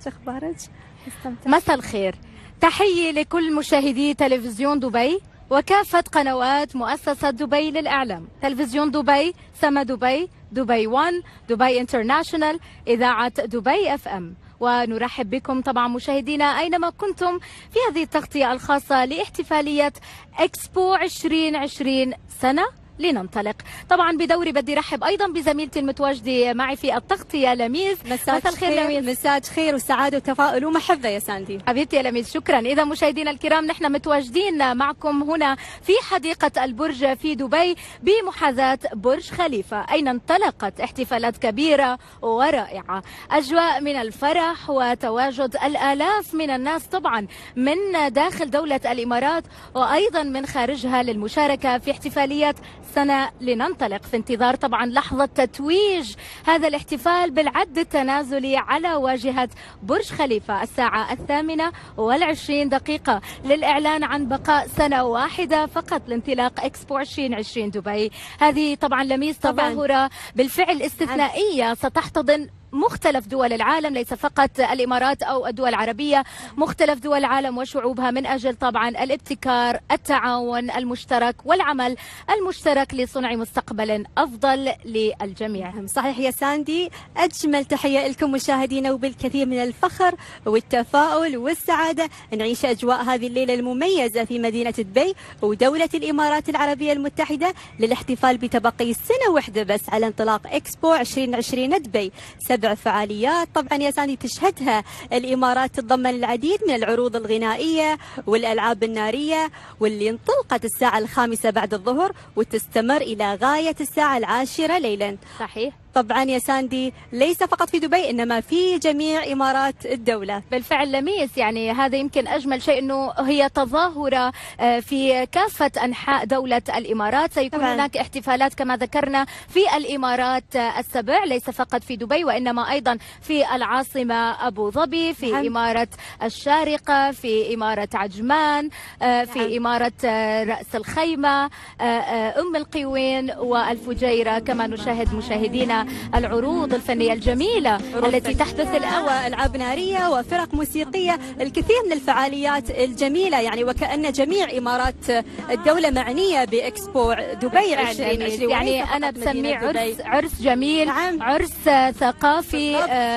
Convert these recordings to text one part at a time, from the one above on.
أخبارك؟ مساء الخير، تحية لكل مشاهدي تلفزيون دبي وكافة قنوات مؤسسة دبي للإعلام، تلفزيون دبي، سما دبي، دبي 1، دبي انترناشونال، إذاعة دبي FM. ونرحب بكم طبعا مشاهدينا أينما كنتم في هذه التغطية الخاصة لاحتفالية إكسبو 2020 سنة لننطلق. طبعا بدوري بدي رحب ايضا بزميلتي المتواجده معي في التغطيه لميس. مساء الخير لميس. مساء خير وسعاده وتفاؤل ومحبه يا ساندي. حبيبتي يا لميس، شكرا. اذا مشاهدينا الكرام نحن متواجدين معكم هنا في حديقه البرج في دبي بمحاذاه برج خليفه، اين انطلقت احتفالات كبيره ورائعه، اجواء من الفرح وتواجد الالاف من الناس طبعا من داخل دوله الامارات وايضا من خارجها للمشاركه في احتفاليه سنة لننطلق، في انتظار طبعا لحظة تتويج هذا الاحتفال بالعد التنازلي على واجهة برج خليفة الساعة 28:20 للإعلان عن بقاء سنة واحدة فقط لانطلاق إكسبو 2020 دبي. هذه طبعا لميس تظاهرة بالفعل استثنائية ستحتضن مختلف دول العالم، ليس فقط الإمارات أو الدول العربية، مختلف دول العالم وشعوبها، من أجل طبعا الابتكار، التعاون المشترك والعمل المشترك لصنع مستقبل أفضل للجميع. صحيح يا ساندي، أجمل تحية لكم مشاهدينا، وبالكثير من الفخر والتفاؤل والسعادة نعيش أجواء هذه الليلة المميزة في مدينة دبي ودولة الإمارات العربية المتحدة للاحتفال بتبقي سنة واحدة بس على انطلاق إكسبو 2020 دبي. 7 فعاليات طبعا يا ساندي تشهدها الإمارات، تتضمن العديد من العروض الغنائية والألعاب النارية، واللي انطلقت الساعة 5 بعد الظهر وتستمر إلى غاية الساعة 10 ليلا. صحيح. طبعا يا ساندي ليس فقط في دبي إنما في جميع إمارات الدولة. بالفعل لميس، يعني هذا يمكن أجمل شيء أنه هي تظاهرة في كافة أنحاء دولة الإمارات. سيكون طبعاً هناك احتفالات كما ذكرنا في الإمارات السبع، ليس فقط في دبي وإنما أيضا في العاصمة أبو ظبي، في إمارة الشارقة، في إمارة عجمان، في إمارة رأس الخيمة، أم القوين والفجيرة. كما نشاهد مشاهدينا العروض الفنية الجميلة التي تحدث الآن، وألعاب نارية وفرق موسيقية، الكثير من الفعاليات الجميلة، يعني وكأن جميع إمارات الدولة معنية بإكسبو دبي 2020. يعني أنا بسميه عرس جميل. نعم. عرس ثقافي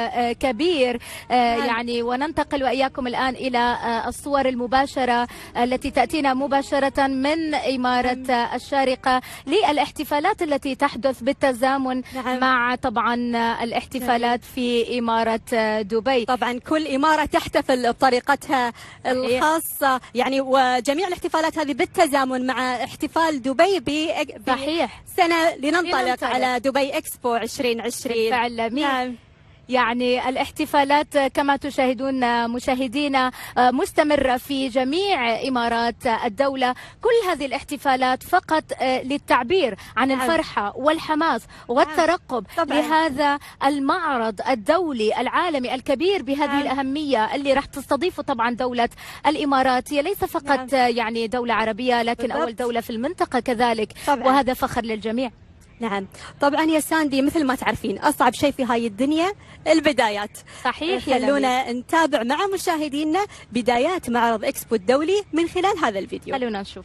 كبير. يعني وننتقل وإياكم الآن إلى الصور المباشرة التي تأتينا مباشرة من إمارة الشارقة للاحتفالات التي تحدث بالتزامن مع طبعا الاحتفالات في إمارة دبي. طبعا كل إمارة تحتفل بطريقتها الخاصة، يعني وجميع الاحتفالات هذه بالتزامن مع احتفال دبي صحيح سنة لننطلق على دبي إكسبو 2020. بالفعل. نعم. يعني الاحتفالات كما تشاهدون مشاهدينا مستمرة في جميع إمارات الدولة. كل هذه الاحتفالات فقط للتعبير عن الفرحة والحماس والترقب لهذا المعرض الدولي العالمي الكبير بهذه الأهمية اللي راح تستضيفه طبعا دولة الإمارات. هي ليس فقط يعني دولة عربية لكن أول دولة في المنطقة كذلك، وهذا فخر للجميع. نعم طبعا يا ساندي، مثل ما تعرفين أصعب شيء في هاي الدنيا البدايات. صحيح. خلونا نتابع مع مشاهدينا بدايات معرض إكسبو الدولي من خلال هذا الفيديو. خلونا نشوف.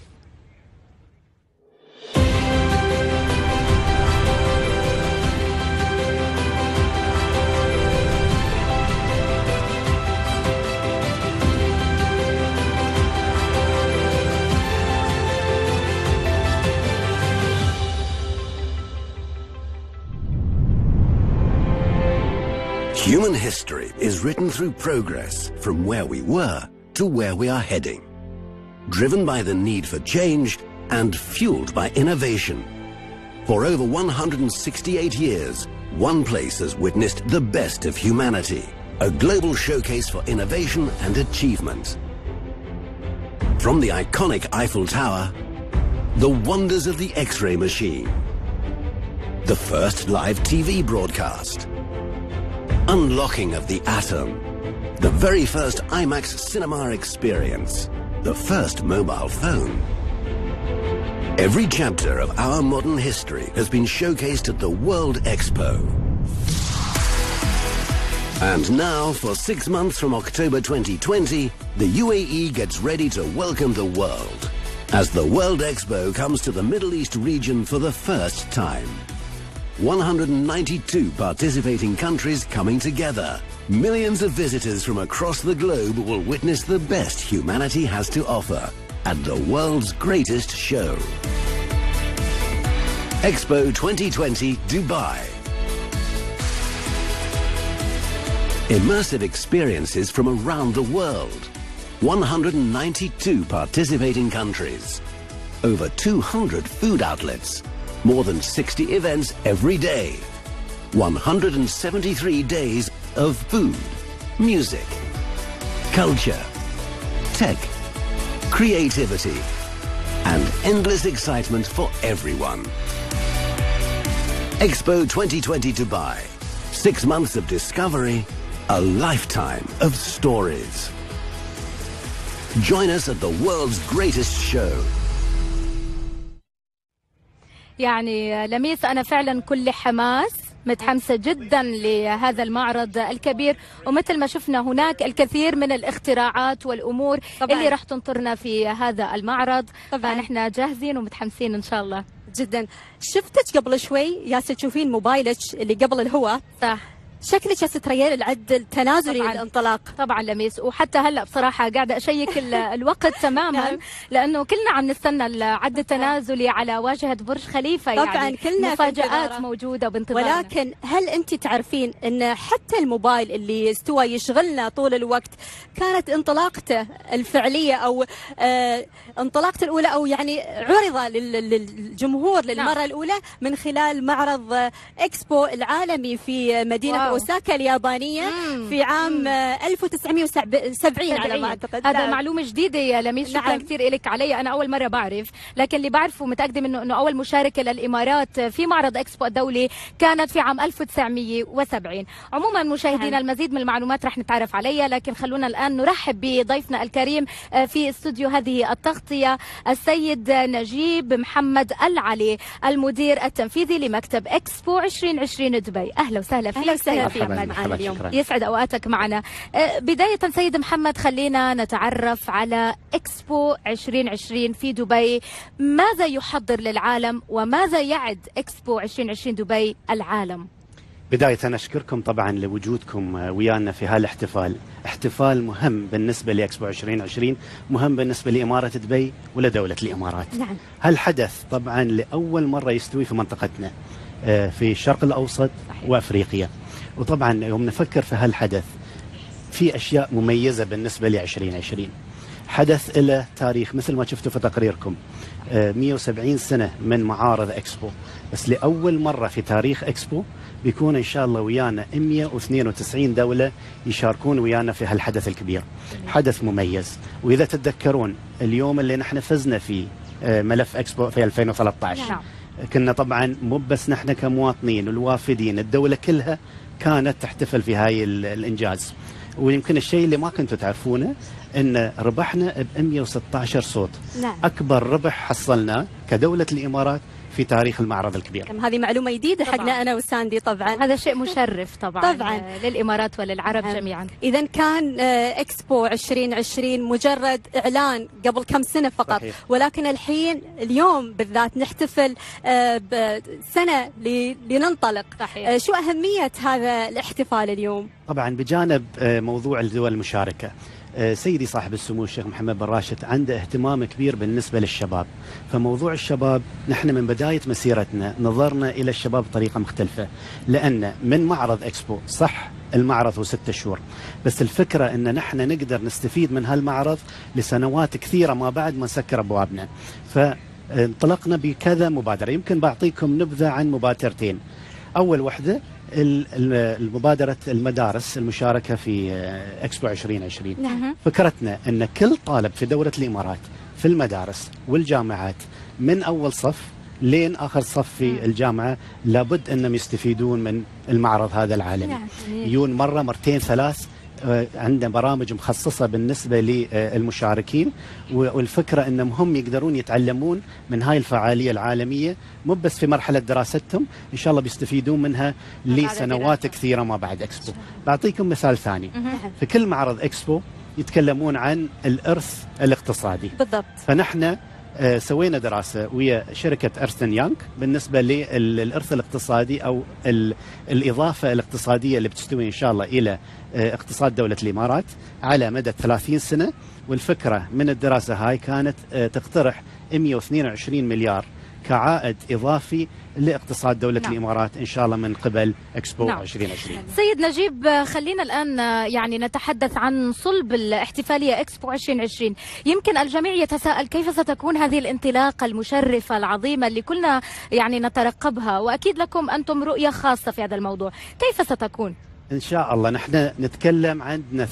Human history is written through progress from where we were to where we are heading, driven by the need for change and fueled by innovation. For over 168 years, one place has witnessed the best of humanity, a global showcase for innovation and achievement. From the iconic Eiffel Tower, the wonders of the X-ray machine, the first live TV broadcast, unlocking of the atom, the very first IMAX cinema experience, the first mobile phone. Every chapter of our modern history has been showcased at the World Expo. And now, for 6 months from October 2020, the UAE gets ready to welcome the world as the World Expo comes to the Middle East region for the first time. 192 participating countries coming together. Millions of visitors from across the globe will witness the best humanity has to offer at the world's greatest show. Expo 2020 Dubai. Immersive experiences from around the world. 192 participating countries. Over 200 food outlets. More than 60 events every day. 173 days of food, music, culture, tech, creativity, and endless excitement for everyone. Expo 2020 Dubai. 6 months of discovery. A lifetime of stories. Join us at the world's greatest show. يعني لميس أنا فعلا كل حماس، متحمسة جدا لهذا المعرض الكبير، ومثل ما شفنا هناك الكثير من الاختراعات والأمور طبعاً اللي راح تنطرنا في هذا المعرض. طبعا نحن جاهزين ومتحمسين إن شاء الله جدا. شفتك قبل شوي ياسر تشوفين موبايلك اللي قبل الهواء، صح؟ شكلك هسه تريال العد التنازلي للانطلاق. طبعا لميس، وحتى هلا بصراحه قاعده اشيك الوقت تماما لانه كلنا عم نستنى العد التنازلي على واجهه برج خليفه. طبعا يعني كلنا مفاجآت موجوده بانتظارنا. ولكن هل انت تعرفين ان حتى الموبايل اللي استوى يشغلنا طول الوقت كانت انطلاقته الفعليه او انطلاقته الاولى او يعني عرض للجمهور للمره الاولى من خلال معرض اكسبو العالمي في مدينه أوساكا اليابانية في عام 1970 على ما أعتقد. هذا معلومة جديدة يا لميس، شكرا كثير لك علي، أنا أول مرة بعرف، لكن اللي بعرفه متأكدة منه أنه أول مشاركة للإمارات في معرض إكسبو الدولي كانت في عام 1970. عموما مشاهدينا المزيد من المعلومات رح نتعرف عليها، لكن خلونا الآن نرحب بضيفنا الكريم في استوديو هذه التغطية السيد نجيب محمد العلي، المدير التنفيذي لمكتب إكسبو 2020 دبي. أهلا وسهلا فيك. مرحبا اليوم. يسعد اوقاتك معنا. بداية سيد محمد خلينا نتعرف على اكسبو 2020 في دبي، ماذا يحضر للعالم وماذا يعد اكسبو 2020 دبي العالم؟ بداية أنا أشكركم طبعا لوجودكم ويانا في هالاحتفال، احتفال مهم بالنسبة لإكسبو 2020، مهم بالنسبة لإمارة دبي ولدولة الإمارات. نعم. هالحدث طبعا لأول مرة يستوي في منطقتنا في الشرق الأوسط وأفريقيا، وطبعا يوم نفكر في هالحدث في أشياء مميزة بالنسبة ل 2020. حدث له تاريخ مثل ما شفتوا في تقريركم، 170 سنة من معارض إكسبو، بس لأول مرة في تاريخ إكسبو بيكون إن شاء الله ويانا 192 دولة يشاركون ويانا في هالحدث الكبير. حدث مميز، وإذا تتذكرون اليوم اللي نحن فزنا فيه ملف إكسبو في 2013. نعم. كنا طبعا مو بس نحن كمواطنين والوافدين، الدولة كلها كانت تحتفل في هاي الإنجاز. ويمكن الشيء اللي ما كنتوا تعرفونه ان ربحنا ب 116 صوت. نعم. اكبر ربح حصلناه كدولة الامارات في تاريخ المعرض الكبير. هذه معلومة جديدة حقنا أنا وساندي طبعا. هذا شيء مشرف طبعا للإمارات وللعرب جميعا. إذا كان إكسبو 2020 مجرد إعلان قبل كم سنة فقط. صحيح. ولكن الحين اليوم بالذات نحتفل بسنة لننطلق. صحيح. شو أهمية هذا الاحتفال اليوم؟ طبعا بجانب موضوع الدول المشاركة، سيدي صاحب السمو الشيخ محمد بن راشد عنده اهتمام كبير بالنسبة للشباب. فموضوع الشباب نحن من بداية مسيرتنا نظرنا إلى الشباب بطريقة مختلفة، لأن من معرض إكسبو صح المعرض هو 6 شهور، بس الفكرة أن نحن نقدر نستفيد من هالمعرض لسنوات كثيرة ما بعد ما نسكر أبوابنا. فانطلقنا بكذا مبادرة، يمكن بعطيكم نبذة عن مبادرتين. أول وحدة المبادرة المدارس المشاركة في إكسبو 2020. نعم. فكرتنا أن كل طالب في دولة الإمارات في المدارس والجامعات من أول صف لين آخر صف في الجامعة لابد أنهم يستفيدون من المعرض هذا العالمي. يجون مرة مرتين ثلاث عندنا برامج مخصصة بالنسبة للمشاركين، والفكرة أنهم هم يقدرون يتعلمون من هاي الفعالية العالمية، مو بس في مرحلة دراستهم، إن شاء الله بيستفيدون منها لسنوات كثيرة ما بعد إكسبو. بعطيكم مثال ثاني. في كل معرض إكسبو يتكلمون عن الإرث الاقتصادي. بالضبط. فنحن سوينا دراسة ويا شركة أرسن يانغ بالنسبة للإرث الاقتصادي أو الإضافة الاقتصادية اللي بتستوي إن شاء الله إلى اقتصاد دولة الإمارات على مدى 30 سنة. والفكرة من الدراسة هاي كانت تقترح 122 مليار كعائد إضافي لاقتصاد دولة الإمارات إن شاء الله من قبل إكسبو 2020. سيد نجيب، خلينا الآن يعني نتحدث عن صلب الاحتفالية إكسبو 2020. يمكن الجميع يتساءل كيف ستكون هذه الانطلاقة المشرفة العظيمة اللي كلنا يعني نترقبها، وأكيد لكم أنتم رؤية خاصة في هذا الموضوع. كيف ستكون؟ إن شاء الله نحن نتكلم عندنا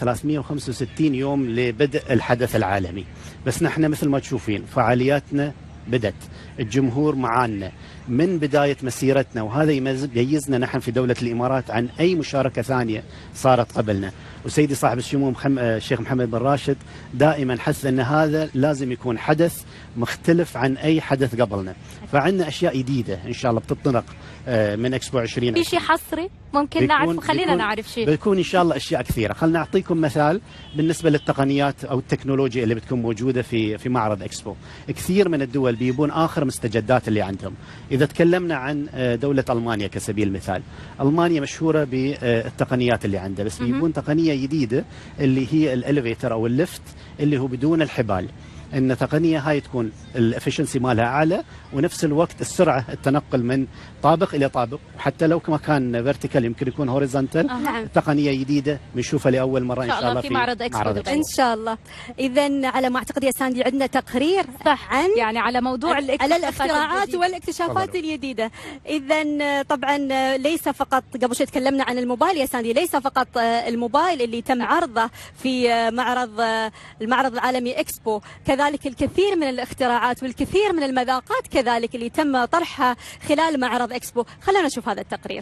365 يوم لبدء الحدث العالمي، بس نحن مثل ما تشوفين فعالياتنا بدت، الجمهور معانا من بداية مسيرتنا، وهذا يميزنا نحن في دولة الإمارات عن أي مشاركة ثانية صارت قبلنا. وسيدي صاحب السمو الشيخ محمد بن راشد دائما حث أن هذا لازم يكون حدث مختلف عن أي حدث قبلنا. فعندنا أشياء جديدة إن شاء الله بتطلق من إكسبو 20. في شيء حصري ممكن نعرف؟ خلينا نعرف شيء. بيكون إن شاء الله أشياء كثيرة. خلنا أعطيكم مثال بالنسبة للتقنيات أو التكنولوجيا اللي بتكون موجودة في معرض إكسبو. كثير من الدول بيبون آخر مستجدات اللي عندهم. إذا تكلمنا عن دولة ألمانيا كسبيل المثال، ألمانيا مشهورة بالتقنيات اللي عندها، بس بيبون تقنية جديدة اللي هي الإليفيتر أو الليفت اللي هو بدون الحبال. ان التقنيه هاي تكون الافشنسي مالها اعلى، ونفس الوقت السرعه التنقل من طابق الى طابق، وحتى لو ما كان فيرتيكال يمكن يكون هوريزونتال. نعم. تقنيه جديده بنشوفها لاول مره ان شاء الله في معرض إكسبو. ان شاء الله. اذا على ما اعتقد يا ساندي عندنا تقرير عن يعني على موضوع على الاختراعات والاكتشافات الجديده. اذا طبعا ليس فقط قبل شوي تكلمنا عن الموبايل يا ساندي، ليس فقط الموبايل اللي تم عرضه في المعرض العالمي إكسبو، كذلك الكثير من الاختراعات والكثير من المذاقات كذلك اللي تم طرحها خلال معرض إكسبو. خلونا نشوف هذا التقرير.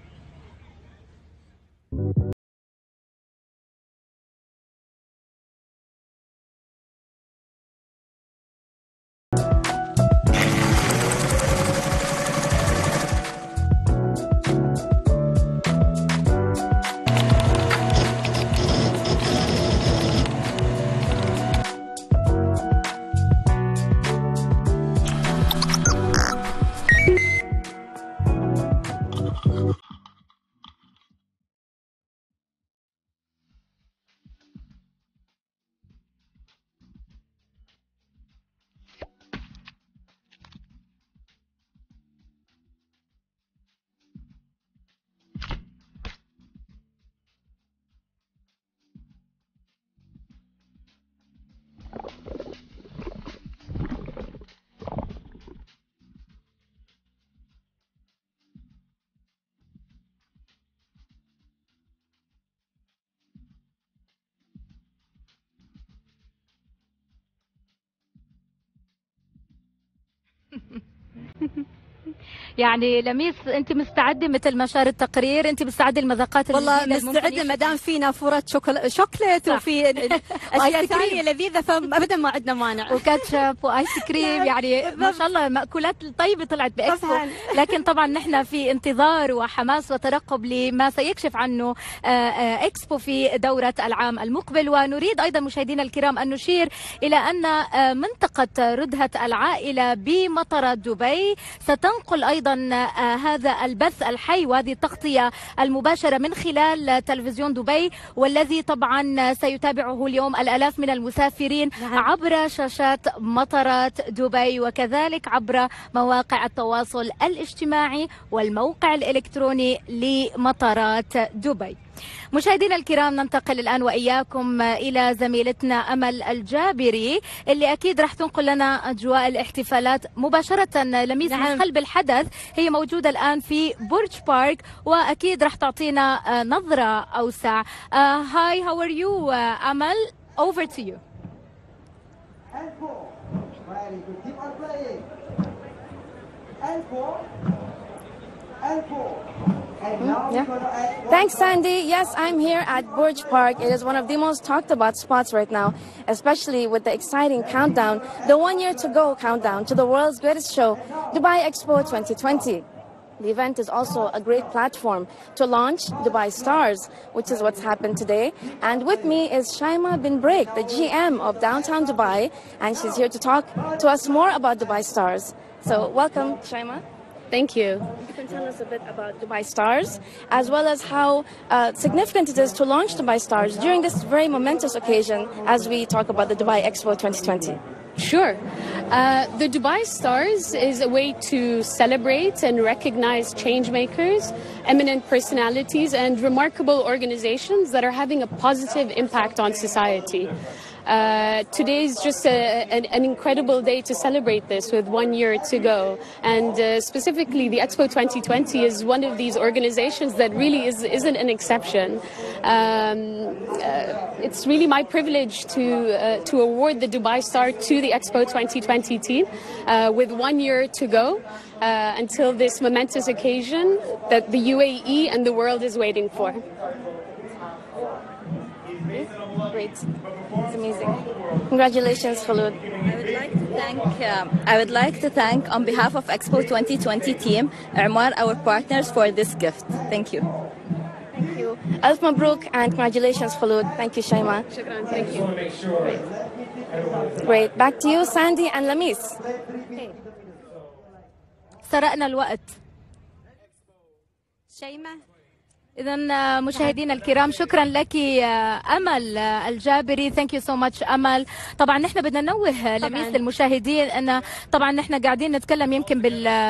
يعني لميس، انت مستعده مثل ما شار التقرير؟ انت مستعده المذاقات والله مستعده ما دام في نافوره شوكليت وفي اشياء ثانيه لذيذه، فابدا ما عندنا مانع. وكاتشب وايس كريم، يعني ما شاء الله مأكولات طيبه طلعت بإكسبو. لكن طبعا نحن في انتظار وحماس وترقب لما سيكشف عنه إكسبو في دوره العام المقبل. ونريد ايضا مشاهدينا الكرام ان نشير الى ان منطقه ردهة العائله بمطار دبي ستنقل ايضا هذا البث الحي وهذه التغطية المباشرة من خلال تلفزيون دبي، والذي طبعا سيتابعه اليوم الآلاف من المسافرين عبر شاشات مطارات دبي، وكذلك عبر مواقع التواصل الاجتماعي والموقع الإلكتروني لمطارات دبي. مشاهدينا الكرام، ننتقل الآن وإياكم إلى زميلتنا أمل الجابري اللي أكيد راح تنقل لنا أجواء الاحتفالات مباشرة لميس من قلب الحدث. هي موجودة الآن في برج بارك، وأكيد راح تعطينا نظرة أوسع. Hi, how are you, أمل? Over to you. And 4. Very good. Keep on playing. And 4. And 4. Yeah. Thanks, Sandy. Yes, I'm here at Burj Park. It is one of the most talked about spots right now, especially with the exciting countdown, the 1 year to go countdown to the world's greatest show, Dubai Expo 2020. The event is also a great platform to launch Dubai Stars, which is what's happened today. And with me is Shaima bin Break, the GM of Downtown Dubai, and she's here to talk to us more about Dubai Stars. So welcome, Shaima. Thank you. You can tell us a bit about Dubai Stars, as well as how significant it is to launch Dubai Stars during this very momentous occasion as we talk about the Dubai Expo 2020. Sure. The Dubai Stars is a way to celebrate and recognize change makers, eminent personalities, and remarkable organizations that are having a positive impact on society. Today is just an incredible day to celebrate this with 1 year to go. And specifically, the Expo 2020 is one of these organizations that really isn't an exception. It's really my privilege to award the Dubai Star to the Expo 2020 team with 1 year to go until this momentous occasion that the UAE and the world is waiting for. Great. It's amazing. Congratulations, Khulud. I would like to thank on behalf of Expo 2020 team, Emaar, our partners, for this gift. Thank you. Thank you. Alf Mabruk and congratulations, Khulud. Thank you, Shaima. Shukran. Thank you. Great. Back to you, Sandy and Lamis. سرقنا الوقت. شيماء. إذا مشاهدينا الكرام شكرا لك أمل الجابري. ثانك يو سو ماتش أمل. طبعا نحن بدنا ننوه لميس للمشاهدين أن طبعا نحن قاعدين نتكلم يمكن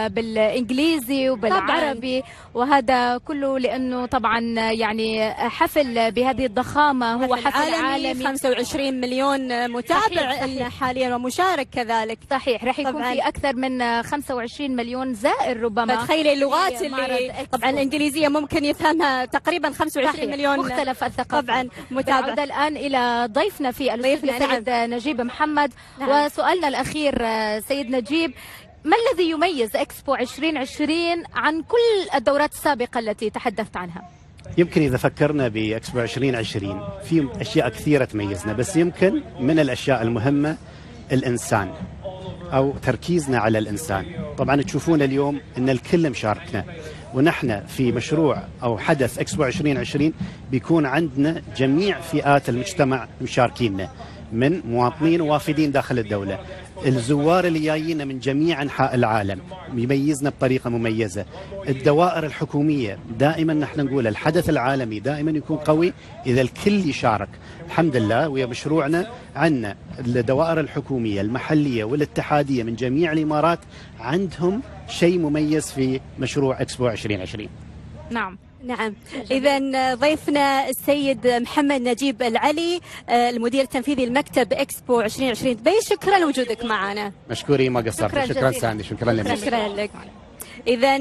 بالإنجليزي وبالعربي طبعاً. وهذا كله لأنه طبعا يعني حفل بهذه الضخامة هو حفل عالمي 25 مليون متابع صحيح. حاليا ومشارك كذلك. صحيح راح يكون في أكثر من 25 مليون زائر ربما. فتخيلي اللغات اللي طبعا الإنجليزية ممكن يفهمها تقريبا 25 صحيح. مليون مختلف الثقافات. طبعا متابع. نعود الآن إلى ضيفنا في الاستوديو سيد نجيب محمد. نعم. وسؤالنا الأخير سيد نجيب، ما الذي يميز إكسبو 2020 عن كل الدورات السابقة التي تحدثت عنها؟ يمكن إذا فكرنا بإكسبو 2020 في أشياء كثيرة تميزنا، بس يمكن من الأشياء المهمة الإنسان أو تركيزنا على الإنسان. طبعا تشوفون اليوم أن الكل مشاركنا، ونحن في مشروع أو حدث إكسبو 2020 بيكون عندنا جميع فئات المجتمع مشاركيننا، من مواطنين ووافدين داخل الدولة. الزوار اللي جايين من جميع أنحاء العالم يميزنا بطريقة مميزة. الدوائر الحكومية دائما نحن نقول الحدث العالمي دائما يكون قوي إذا الكل يشارك. الحمد لله ويا مشروعنا عندنا الدوائر الحكومية المحلية والاتحادية من جميع الإمارات عندهم شيء مميز في مشروع إكسبو 2020. نعم. نعم. إذا ضيفنا السيد محمد نجيب العلي المدير التنفيذي لمكتب إكسبو 2020 دبي، شكرا لوجودك معنا. مشكورين ما قصرت. شكرا ساندي. شكرا لك. شكرا لك. إذا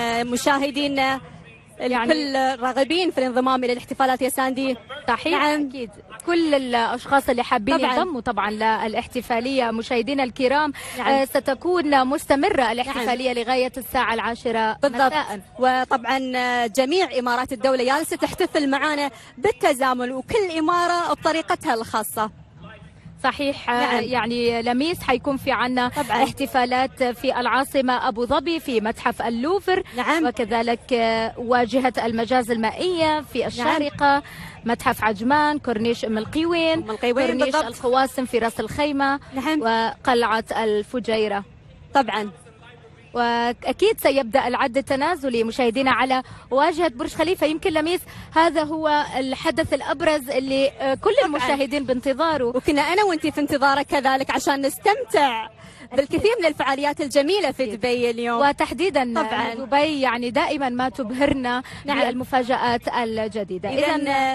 مشاهدينا الكل راغبين في الانضمام إلى الاحتفالات يا ساندي. صحيح. نعم. أكيد كل الأشخاص اللي حابين ينضموا طبعا للاحتفالية مشاهدينا الكرام. نعم. ستكون مستمرة الاحتفالية. نعم. لغاية الساعة 10 مساء. وطبعا جميع إمارات الدولة جالسة تحتفل معنا بالتزامن وكل إمارة بطريقتها الخاصة. صحيح. نعم. يعني لميس حيكون في عنا طبعا احتفالات في العاصمة أبو ظبي في متحف اللوفر. نعم. وكذلك واجهة المجاز المائية في الشارقة. نعم. متحف عجمان، كورنيش أم القيوين، كورنيش بالضبط. القواسم في راس الخيمة. نعم. وقلعة الفجيرة. طبعا. وأكيد سيبدأ العد التنازلي مشاهدينا على واجهة برج خليفة. يمكن لميس هذا هو الحدث الأبرز اللي كل المشاهدين بانتظاره، وكنا أنا وأنتي في انتظاره كذلك عشان نستمتع بالكثير من الفعاليات الجميلة في دبي اليوم، وتحديدا طبعا دبي يعني دائما ما تبهرنا. نعم. بالمفاجآت الجديدة. إذن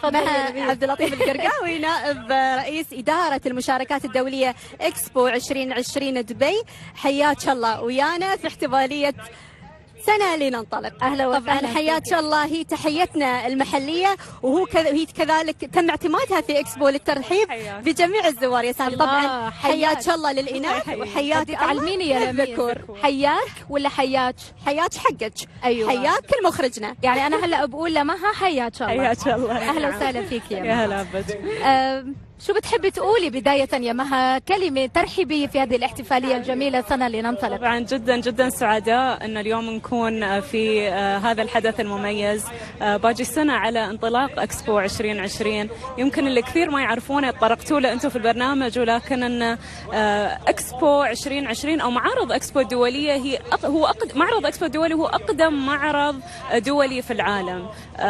عبد اللطيف القرقاوي نائب رئيس إدارة المشاركات الدولية إكسبو 2020 دبي، حياك الله ويانا في احتفالية سنة لننطلق. أهلا وسهلا. طبعا حياك الله، هي تحيتنا المحلية وهي كذلك تم اعتمادها في إكسبو للترحيب بجميع الزوار يا ساندي. طبعا حياك الله للإناث وحياك تعلميني يا الذكور. حياك ولا حياك؟ حياك حقك. أيوة. حياك مخرجنا. يعني أنا هلا بقول لمها حياك الله. حياك الله. أهلا وسهلا فيك يا هلا بك. شو بتحبي تقولي بداية يا مها كلمة ترحيبية في هذه الاحتفالية الجميلة سنة لننطلق؟ طبعا جدا جدا سعداء أن اليوم نكون في هذا الحدث المميز باجي سنة على انطلاق إكسبو 2020. يمكن اللي كثير ما يعرفونه طرقتوا له أنتم في البرنامج، ولكن أن إكسبو 2020 أو معارض إكسبو الدولية معرض إكسبو الدولي هو أقدم معرض دولي في العالم.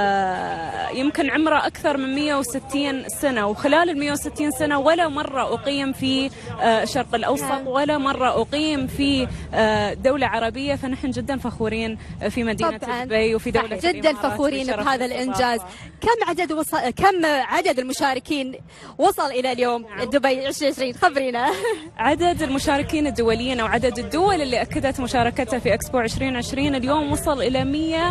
يمكن عمره أكثر من 160 سنة، وخلال ال 160 سنة ولا مرة أقيم في الشرق الأوسط، ولا مرة أقيم في دولة عربية. فنحن جدا فخورين في مدينة دبي وفي دولة الإمارات. جدا فخورين بهذا الإنجاز. كم عدد المشاركين وصل إلى اليوم دبي 2020؟ خبرينا. عدد المشاركين الدوليين أو عدد الدول اللي أكدت مشاركتها في إكسبو 2020 اليوم وصل إلى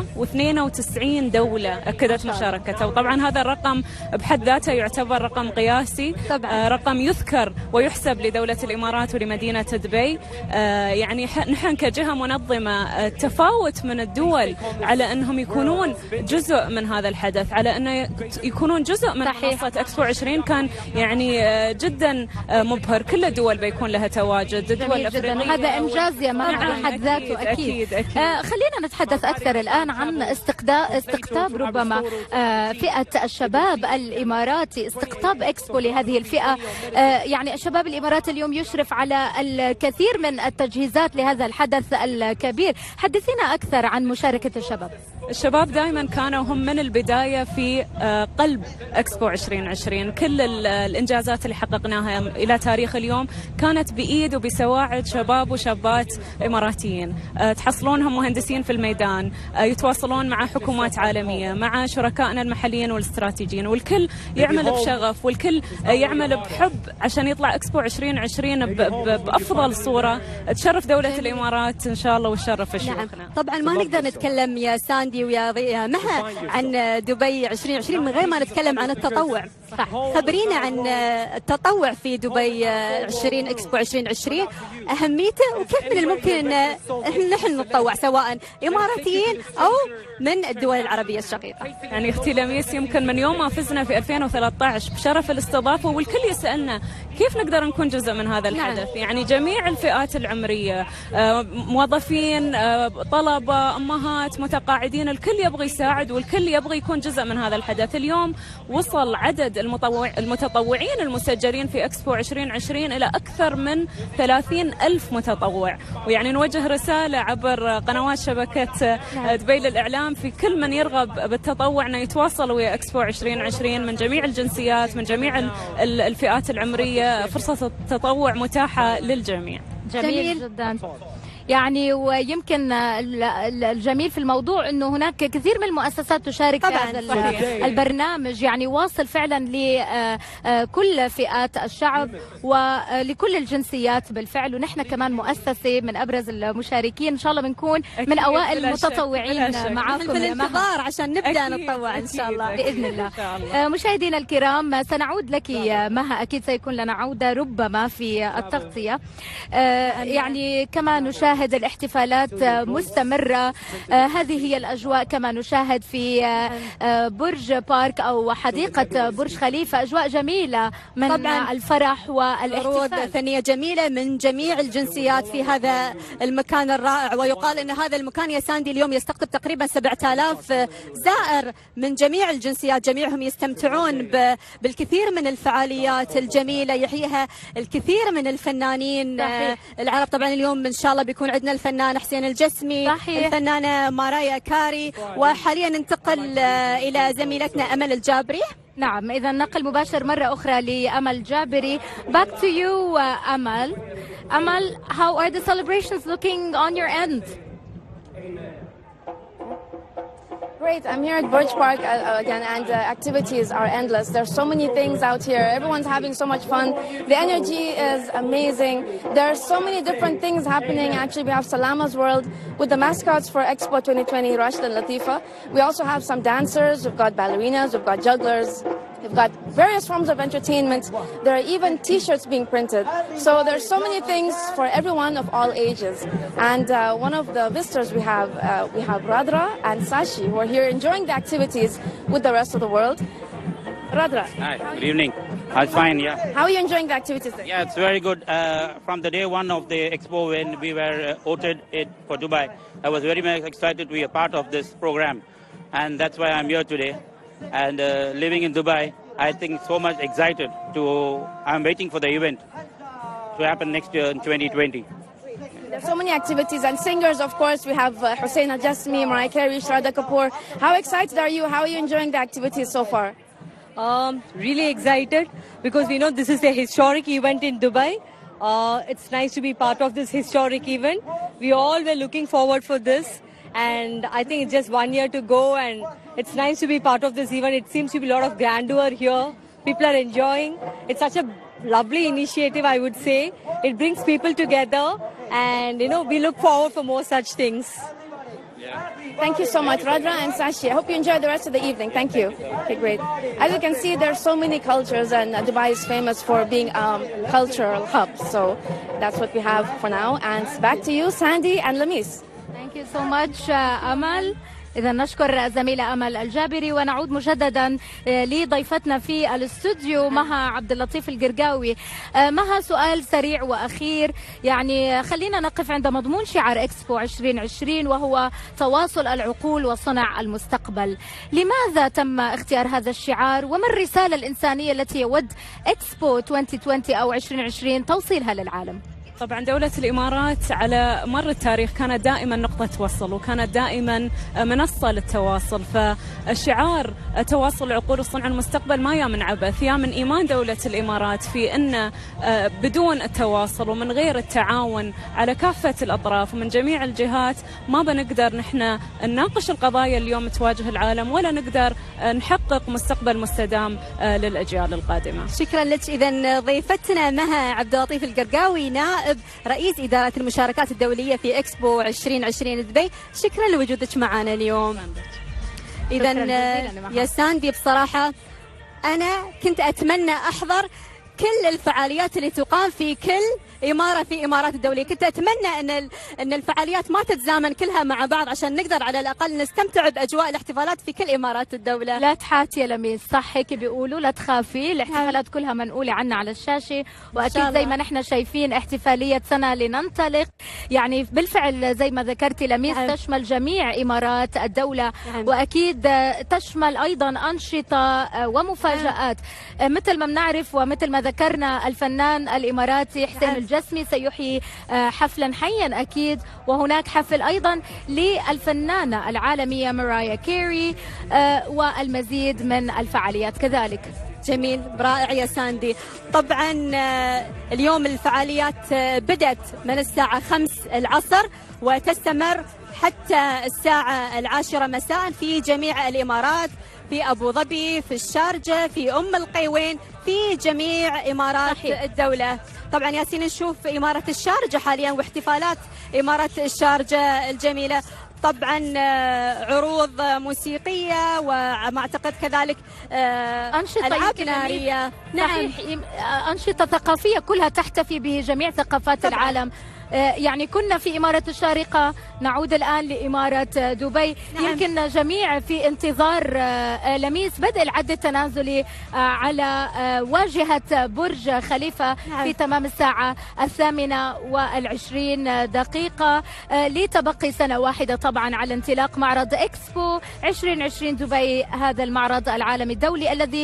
192 دولة أكدت مشاركتها. وطبعا هذا الرقم بحد ذاته يعتبر رقم قياسي، رقم يذكر ويحسب لدولة الإمارات ولمدينة دبي. يعني نحن كجهة منظمة تفاوت من الدول على أنهم يكونون جزء من هذا الحدث، على أنه يكونون جزء من منصة إكسبو 20 كان يعني جدا مبهر. كل الدول بيكون لها تواجد، دول أفريقية. هذا إنجاز يا مها بحد ذاته. أكيد. خلينا نتحدث أكثر الآن عن استقطاب ربما فئة الشباب الإماراتي، استقطاب إكسبو لهذه الفئة. يعني الشباب الإماراتي اليوم يشرف على الكثير من التجهيزات لهذا الحدث الكبير. حدثينا أكثر عن مشاركة الشباب. الشباب دائما كانوا هم من البداية في قلب إكسبو 2020. كل الإنجازات اللي حققناها إلى تاريخ اليوم كانت بإيد وبسواعد شباب وشابات إماراتيين. تحصلونهم مهندسين في الميدان، يتواصلون مع حكومات عالمية، مع شركائنا المحليين والاستراتيجيين، والكل يعمل بشغف والكل يعمل بحب عشان يطلع إكسبو 2020 بأفضل صورة تشرف دولة الإمارات إن شاء الله وتشرف شيوخنا. نعم. طبعا ما نقدر نتكلم يا ساندي ويا مها عن دبي 2020 من غير ما نتكلم عن التطوع. خبرينا عن التطوع في دبي إكسبو 2020، أهميته وكيف من الممكن أن نحن نتطوع سواء إماراتيين أو من الدول العربية الشقيقة. يعني اختي لميس يمكن من يوم ما فزنا في 2013 بشرف الاستضافة والكل يسألنا كيف نقدر نكون جزء من هذا الحدث. يعني جميع الفئات العمرية، موظفين، طلبة، أمهات، متقاعدين، الكل يبغى يساعد والكل يبغى يكون جزء من هذا الحدث. اليوم وصل عدد المتطوعين المسجلين في إكسبو 2020 إلى أكثر من 30,000 متطوع. ويعني نوجه رسالة عبر قنوات شبكة دبي للإعلام في كل من يرغب بالتطوع أنه يتواصل ويا إكسبو 2020 من جميع الجنسيات، من جميع الفئات العمرية. فرصة التطوع متاحة للجميع. جميل جدا. يعني ويمكن الجميل في الموضوع انه هناك كثير من المؤسسات تشارك في هذا البرنامج، يعني واصل فعلا لكل فئات الشعب ولكل الجنسيات بالفعل. ونحن كمان مؤسسة من ابرز المشاركين، ان شاء الله بنكون من اوائل المتطوعين معاكم في الانتظار عشان نبدا نتطوع ان شاء الله باذن الله. مشاهدينا الكرام سنعود لك يا مها، اكيد سيكون لنا عودة ربما في التغطية. يعني كما نشاهد الاحتفالات مستمرة، هذه هي الأجواء كما نشاهد في برج بارك أو حديقة برج خليفة. أجواء جميلة من طبعاً الفرح والاحتفال، ثانية جميلة من جميع الجنسيات في هذا المكان الرائع. ويقال أن هذا المكان يا ساندي اليوم يستقطب تقريبا 7000 زائر من جميع الجنسيات، جميعهم يستمتعون بالكثير من الفعاليات الجميلة يحييها الكثير من الفنانين العرب. طبعا اليوم إن شاء الله بيكون عندنا الفنان حسين الجسمي، الفنانة مارايا كاري، وحاليا ننتقل إلى زميلتنا أمل الجابري. نعم، إذا نقل مباشر مرة أخرى لأمل جابري. Back to you, أمل. أمل, how are the celebrations looking on your end? Great. I'm here at Burj Park again, and activities are endless. There's so many things out here. Everyone's having so much fun. The energy is amazing. There are so many different things happening. Actually, we have Salama's World with the mascots for Expo 2020, Rashid and Latifa. We also have some dancers. We've got ballerinas. We've got jugglers. We've got various forms of entertainment. There are even T-shirts being printed. So there's so many things for everyone of all ages. And one of the visitors we have Radra and Sashi, who are here enjoying the activities with the rest of the world. Radra. Hi, good evening. I'm fine, yeah. How are you enjoying the activities there? Yeah, it's very good. From the day one of the expo when we were voted for Dubai, I was very much excited to be a part of this program. And that's why I'm here today. And living in Dubai, I think so much excited I'm waiting for the event to happen next year in 2020. There's so many activities and singers, of course. We have Hussein Al-Jasmi, Mariah Carey, Shraddha Kapoor. How excited are you? How are you enjoying the activities so far? Really excited because we know this is a historic event in Dubai. It's nice to be part of this historic event. We all were looking forward for this. And I think it's just 1 year to go, and it's nice to be part of this event. It seems to be a lot of grandeur here. People are enjoying. It's such a lovely initiative, I would say. It brings people together, and we look forward for more such things. Yeah. Thank you so much, Radra and Sashi. I hope you enjoy the rest of the evening. Thank you. Okay, great. As you can see, there are so many cultures, and Dubai is famous for being a cultural hub. So that's what we have for now. And back to you, Sandy and Lamis. Thank you so much, أمل. إذا نشكر زميلة أمل الجابري ونعود مجددا لضيفتنا في الاستوديو مها عبد اللطيف القرقاوي. مها، سؤال سريع وأخير، يعني خلينا نقف عند مضمون شعار إكسبو 2020 وهو تواصل العقول وصنع المستقبل. لماذا تم اختيار هذا الشعار وما الرسالة الإنسانية التي يود إكسبو 2020 أو 2020 توصيلها للعالم؟ طبعا دولة الإمارات على مر التاريخ كانت دائما نقطة وصل، وكانت دائما منصة للتواصل. فالشعار تواصل العقول وصنع المستقبل ما يا من عبث، يا من إيمان دولة الإمارات في أن بدون التواصل ومن غير التعاون على كافة الأطراف ومن جميع الجهات ما بنقدر نحن نناقش القضايا اليوم تواجه العالم، ولا نقدر نحقق مستقبل مستدام للأجيال القادمة. شكرا لك. إذا ضيفتنا مها عبد اللطيف القرقاوي، نائب رئيس إدارة المشاركات الدولية في إكسبو 2020 دبي، شكرا لوجودك معنا اليوم. إذا يا ساندي، بصراحة أنا كنت أتمنى أحضر كل الفعاليات اللي تقام في كل إمارة في إمارات الدولية. كنت أتمنى أن الفعاليات ما تتزامن كلها مع بعض عشان نقدر على الأقل نستمتع بأجواء الاحتفالات في كل إمارات الدولة. لا تحاتي يا لميس، صح هيك بيقولوا، لا تخافي، الاحتفالات كلها منقولة عنا على الشاشة، وأكيد زي ما نحن شايفين احتفالية سنة لننطلق، يعني بالفعل زي ما ذكرتي لميس تشمل جميع إمارات الدولة، وأكيد تشمل أيضا أنشطة ومفاجآت مثل ما بنعرف ومثل ما ذكرنا الفنان الإماراتي حسين الجسمي سيحيي حفلا حيا أكيد، وهناك حفل أيضا للفنانة العالمية مارايا كيري والمزيد من الفعاليات كذلك. جميل، رائع يا ساندي. طبعا اليوم الفعاليات بدأت من الساعة 5 العصر وتستمر حتى الساعة 10 مساء في جميع الإمارات، في أبو ظبي، في الشارجة، في أم القيوين، في جميع إمارات الدولة. طبعا ياسين نشوف إمارة الشارجة حاليا واحتفالات إمارة الشارجة الجميلة، طبعا عروض موسيقية وما أعتقد كذلك ألعاب نارية. نعم، أنشطة ثقافية كلها تحتفي بجميع ثقافات العالم. يعني كنا في إمارة الشارقة، نعود الآن لإمارة دبي. نعم. يمكن جميع في انتظار لميس بدء العد التنازلي على واجهة برج خليفة. نعم. في تمام الساعة 28:20 لتبقي سنة واحدة طبعا على انطلاق معرض إكسبو 2020 دبي، هذا المعرض العالمي الدولي الذي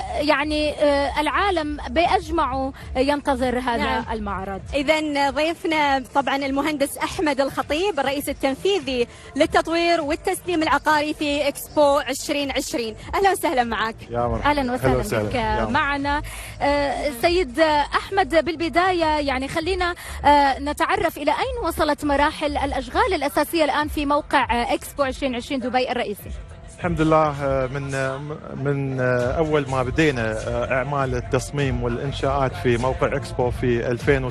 يعني العالم بأجمعه ينتظر هذا. نعم. المعرض. إذن ضيفنا معنا طبعا المهندس أحمد الخطيب الرئيس التنفيذي للتطوير والتسليم العقاري في إكسبو 2020. أهلا وسهلا معك. أهلا وسهلا بك معنا. سيد أحمد، بالبداية يعني خلينا نتعرف إلى أين وصلت مراحل الأشغال الأساسية الآن في موقع إكسبو 2020 دبي الرئيسي؟ الحمد لله من أول ما بدينا أعمال التصميم والإنشاءات في موقع إكسبو في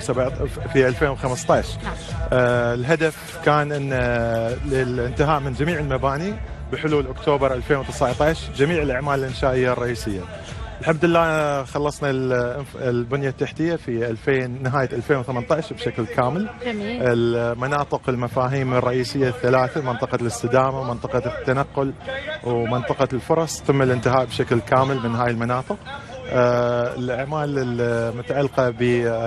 2015. الهدف كان أن للانتهاء من جميع المباني بحلول أكتوبر 2019 جميع الأعمال الإنشائية الرئيسية. الحمد لله خلصنا البنية التحتية في نهاية 2018 بشكل كامل. جميل. المناطق المفاهيم الرئيسية الثلاثة، منطقة الاستدامة ومنطقة التنقل ومنطقة الفرص، تم الانتهاء بشكل كامل من هاي المناطق. الأعمال المتعلقة ب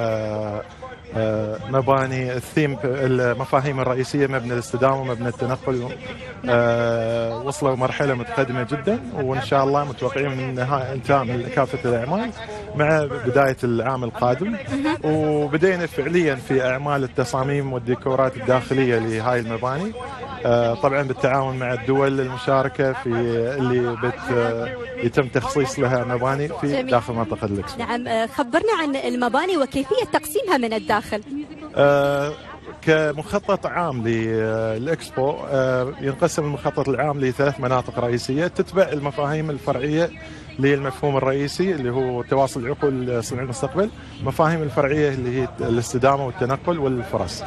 مباني الثيم، المفاهيم الرئيسية، مبنى الاستدامة ومبنى التنقل، وصلوا مرحلة متقدمة جدا، وإن شاء الله متوقعين من انتهاء من كافة الأعمال مع بداية العام القادم. وبدينا فعليا في أعمال التصاميم والديكورات الداخلية لهاي المباني، طبعا بالتعاون مع الدول المشاركة في اللي يتم تخصيص لها مباني في داخل منطقة الإكسبو. نعم، خبرنا عن المباني وكيفية تقسيمها من الداخل. كمخطط عام للإكسبو ينقسم المخطط العام لثلاث مناطق رئيسية تتبع المفاهيم الفرعية للمفهوم الرئيسي اللي هو تواصل العقول صنع المستقبل. المفاهيم الفرعية اللي هي الاستدامة والتنقل والفرص.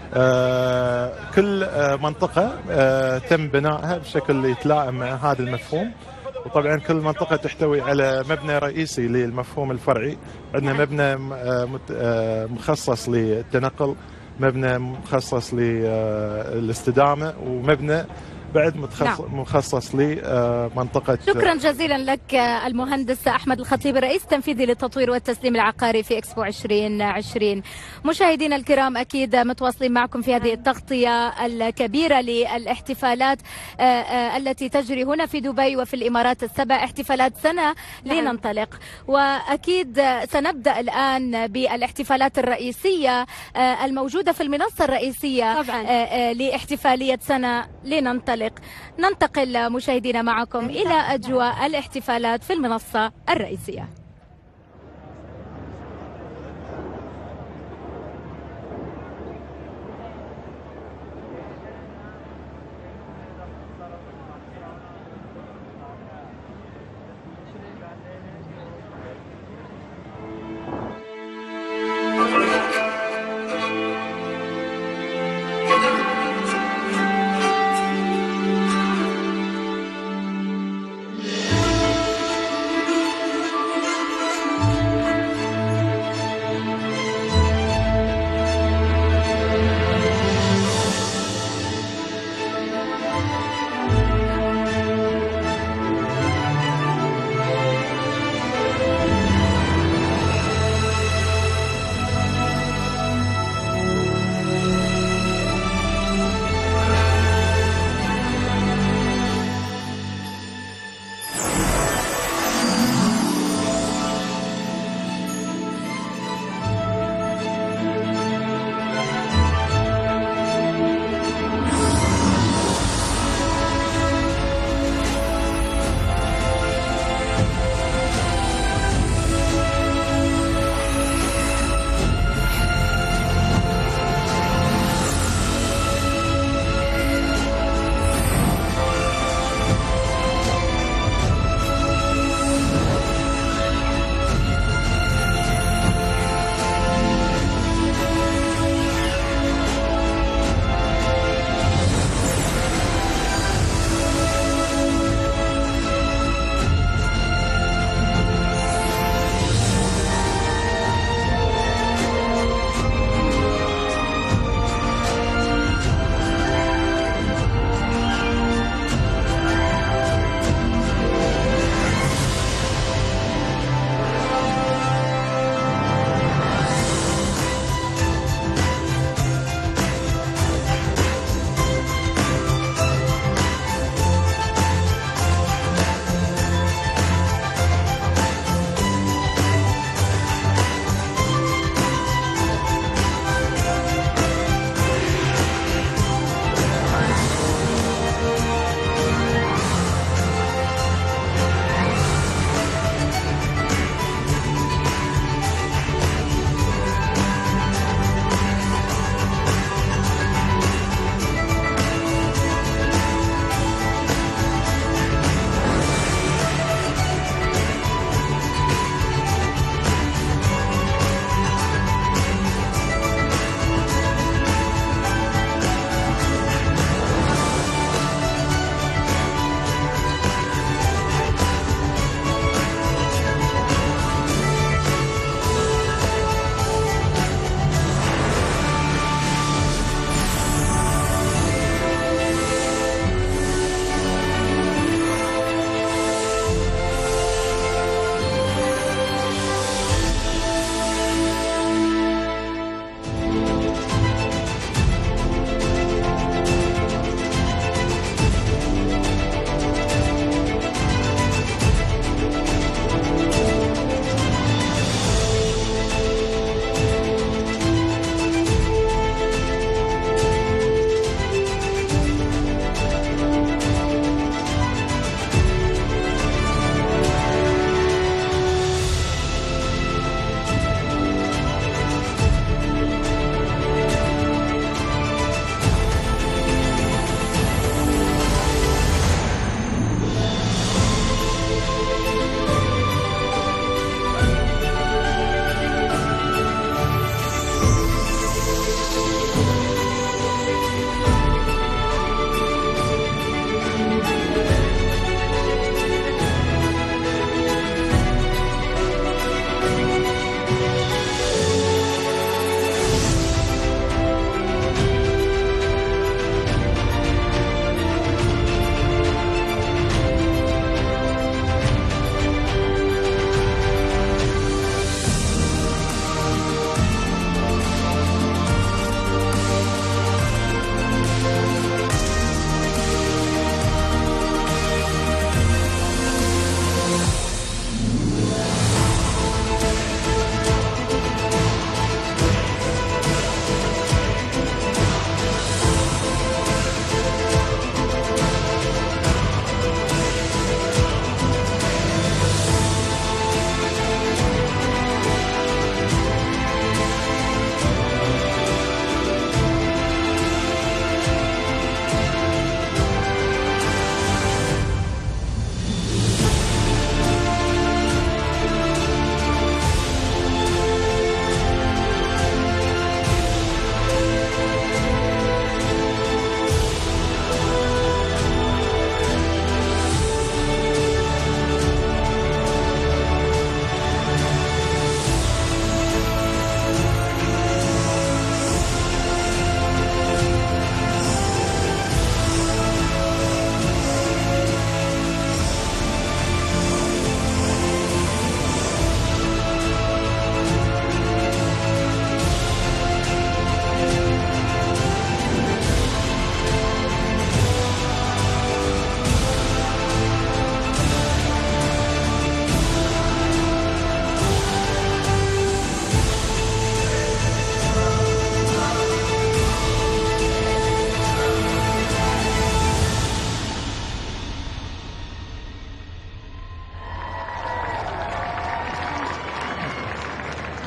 كل منطقة تم بنائها بشكل يتلائم مع هذا المفهوم، وطبعا كل منطقة تحتوي على مبنى رئيسي للمفهوم الفرعي. عندنا مبنى مخصص للتنقل، مبنى مخصص للاستدامة، ومبنى بعد مخصص لمنطقة. شكرا جزيلا لك المهندس أحمد الخطيب الرئيس التنفيذي للتطوير والتسليم العقاري في إكسبو 2020. مشاهدينا الكرام، أكيد متواصلين معكم في هذه التغطية الكبيرة للاحتفالات التي تجري هنا في دبي وفي الإمارات السبع، احتفالات سنة لننطلق. وأكيد سنبدأ الآن بالاحتفالات الرئيسية الموجودة في المنصة الرئيسية طبعا لاحتفالية سنة لننطلق. ننتقل مشاهدينا معكم إلى أجواء الاحتفالات في المنصة الرئيسية.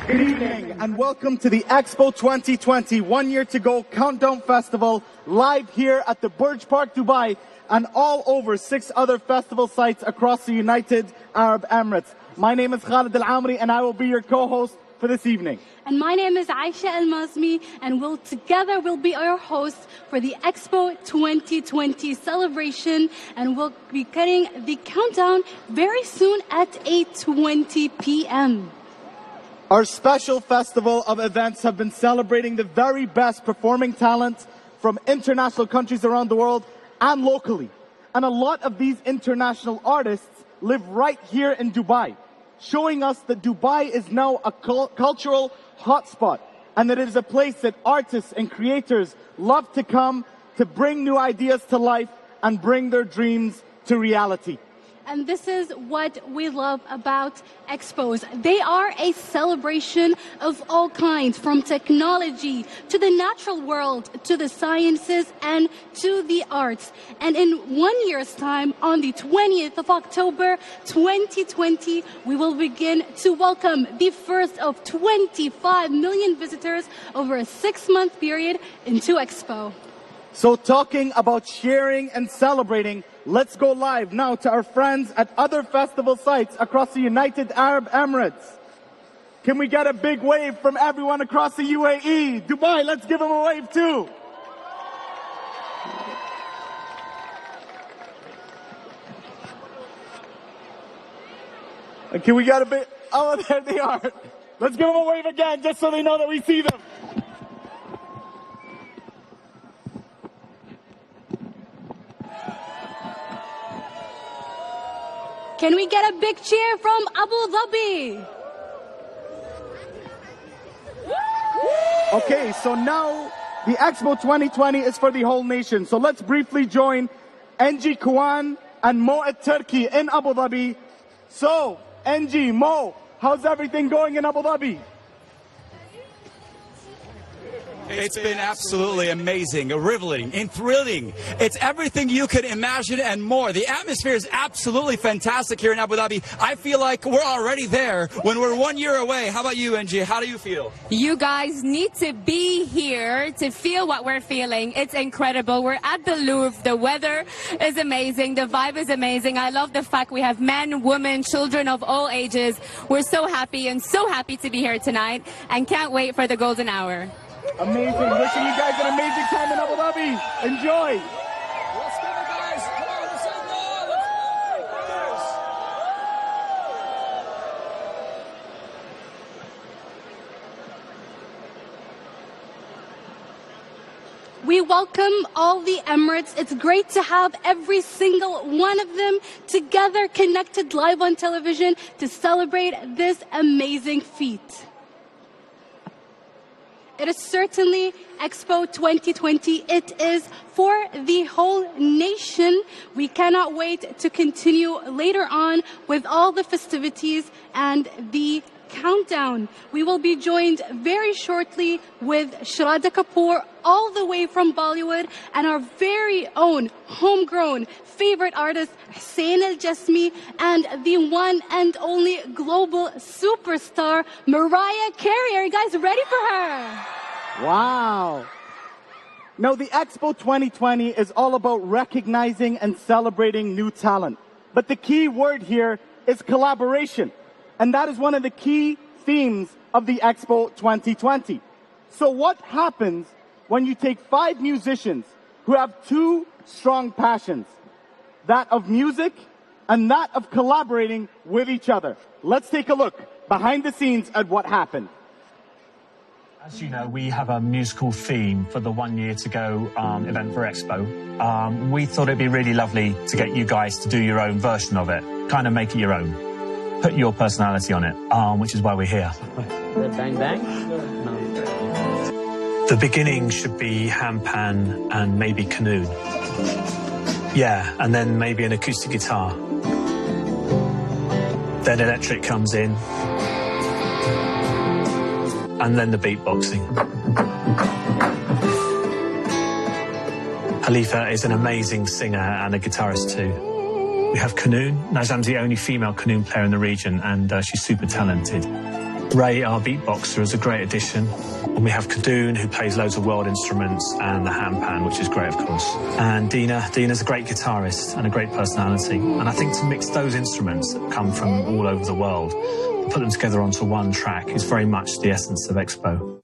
Good evening and welcome to the Expo 2020 1 year to go countdown festival live here at the Burj Park Dubai and all over 6 other festival sites across the United Arab Emirates. My name is Khalid Al-Amri and I will be your co-host for this evening. And my name is Aisha Al-Mazmi and we'll be your hosts for the Expo 2020 celebration, and we'll be cutting the countdown very soon at 8:20 p.m. Our special festival of events have been celebrating the very best performing talent from international countries around the world and locally. And a lot of these international artists live right here in Dubai, showing us that Dubai is now a cultural hotspot and that it is a place that artists and creators love to come to bring new ideas to life and bring their dreams to reality. And this is what we love about expos. They are a celebration of all kinds, from technology to the natural world, to the sciences and to the arts. And in 1 year's time, on the 20th of October 2020, we will begin to welcome the first of 25 million visitors over a 6-month period into Expo. So talking about sharing and celebrating, let's go live now to our friends at other festival sites across the United Arab Emirates. Can we get a big wave from everyone across the UAE? Dubai, let's give them a wave too. And can we get a bit? Oh, there they are. Let's give them a wave again just so they know that we see them. Can we get a big cheer from Abu Dhabi? Okay, so now the Expo 2020 is for the whole nation. So let's briefly join NG Kuwan and Mo at Turkey in Abu Dhabi. So, NG, Mo, how's everything going in Abu Dhabi? It's been absolutely amazing, riveting, and thrilling. It's everything you could imagine and more. The atmosphere is absolutely fantastic here in Abu Dhabi. I feel like we're already there when we're 1 year away. How about you, NG? How do you feel? You guys need to be here to feel what we're feeling. It's incredible. We're at the Louvre. The weather is amazing. The vibe is amazing. I love the fact we have men, women, children of all ages. We're so happy to be here tonight and can't wait for the golden hour. Amazing. Wishing you guys an amazing time in Abu Dhabi. Enjoy. Let's go, guys. Come on, let's go. We welcome all the Emirates. It's great to have every single one of them together, connected live on television to celebrate this amazing feat. It is certainly Expo 2020. It is for the whole nation. We cannot wait to continue later on with all the festivities and the countdown. We will be joined very shortly with Shraddha Kapoor, all the way from Bollywood, and our very own homegrown favorite artist, Hussein Al-Jasmi, and the one and only global superstar, Mariah Carey. Are you guys ready for her? Wow. Now, the Expo 2020 is all about recognizing and celebrating new talent. But the key word here is collaboration. And that is one of the key themes of the Expo 2020. So what happens when you take 5 musicians who have 2 strong passions, that of music and that of collaborating with each other? Let's take a look behind the scenes at what happened. As you know, we have a musical theme for the 1 year to go event for Expo. We thought it'd be really lovely to get you guys to do your own version of it, kind of make it your own. Put your personality on it, which is why we're here. Bang bang? No. The beginning should be handpan and maybe canoe. Yeah, and then maybe an acoustic guitar. Then electric comes in. And then the beatboxing. Khalifa is an amazing singer and a guitarist too. We have Kanoon. Najam's the only female Kanoon player in the region, and she's super talented. Ray, our beatboxer, is a great addition. And we have Kadoon, who plays loads of world instruments, and the handpan, which is great, of course. And Dina's a great guitarist and a great personality. And I think to mix those instruments that come from all over the world, to put them together onto one track is very much the essence of Expo.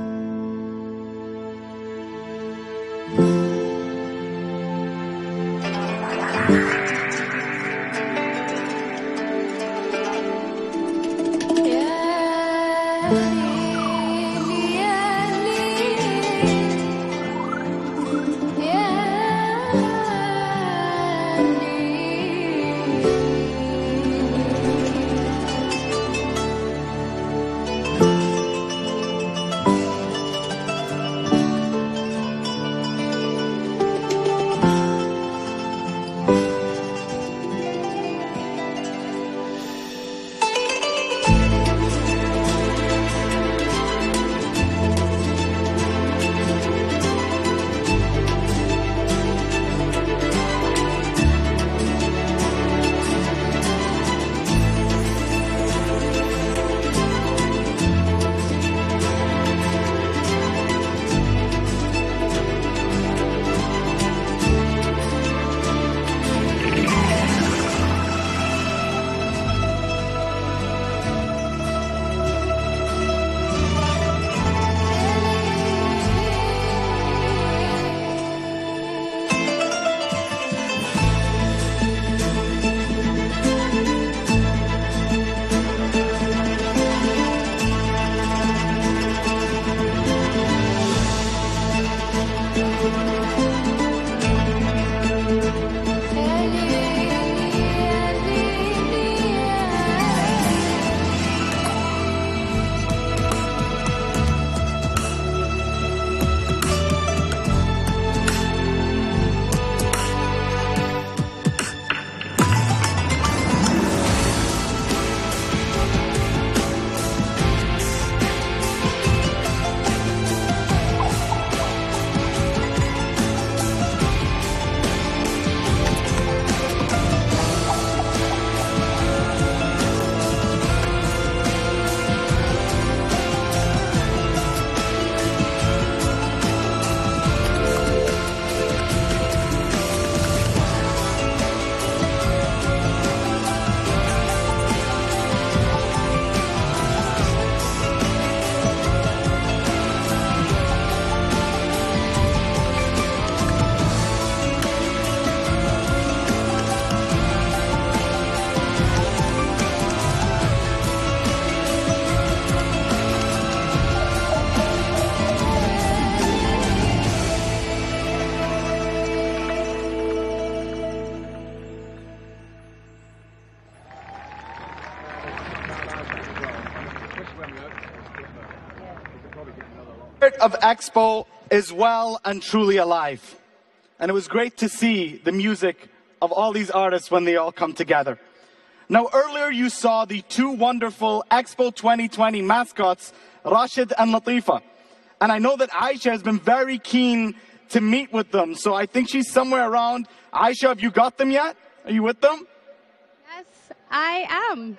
Of Expo is well and truly alive. And it was great to see the music of all these artists when they all come together. Now, earlier you saw the two wonderful Expo 2020 mascots, Rashid and Latifa. And I know that Aisha has been very keen to meet with them. So I think she's somewhere around. Aisha, have you got them yet? Are you with them? Yes, I am.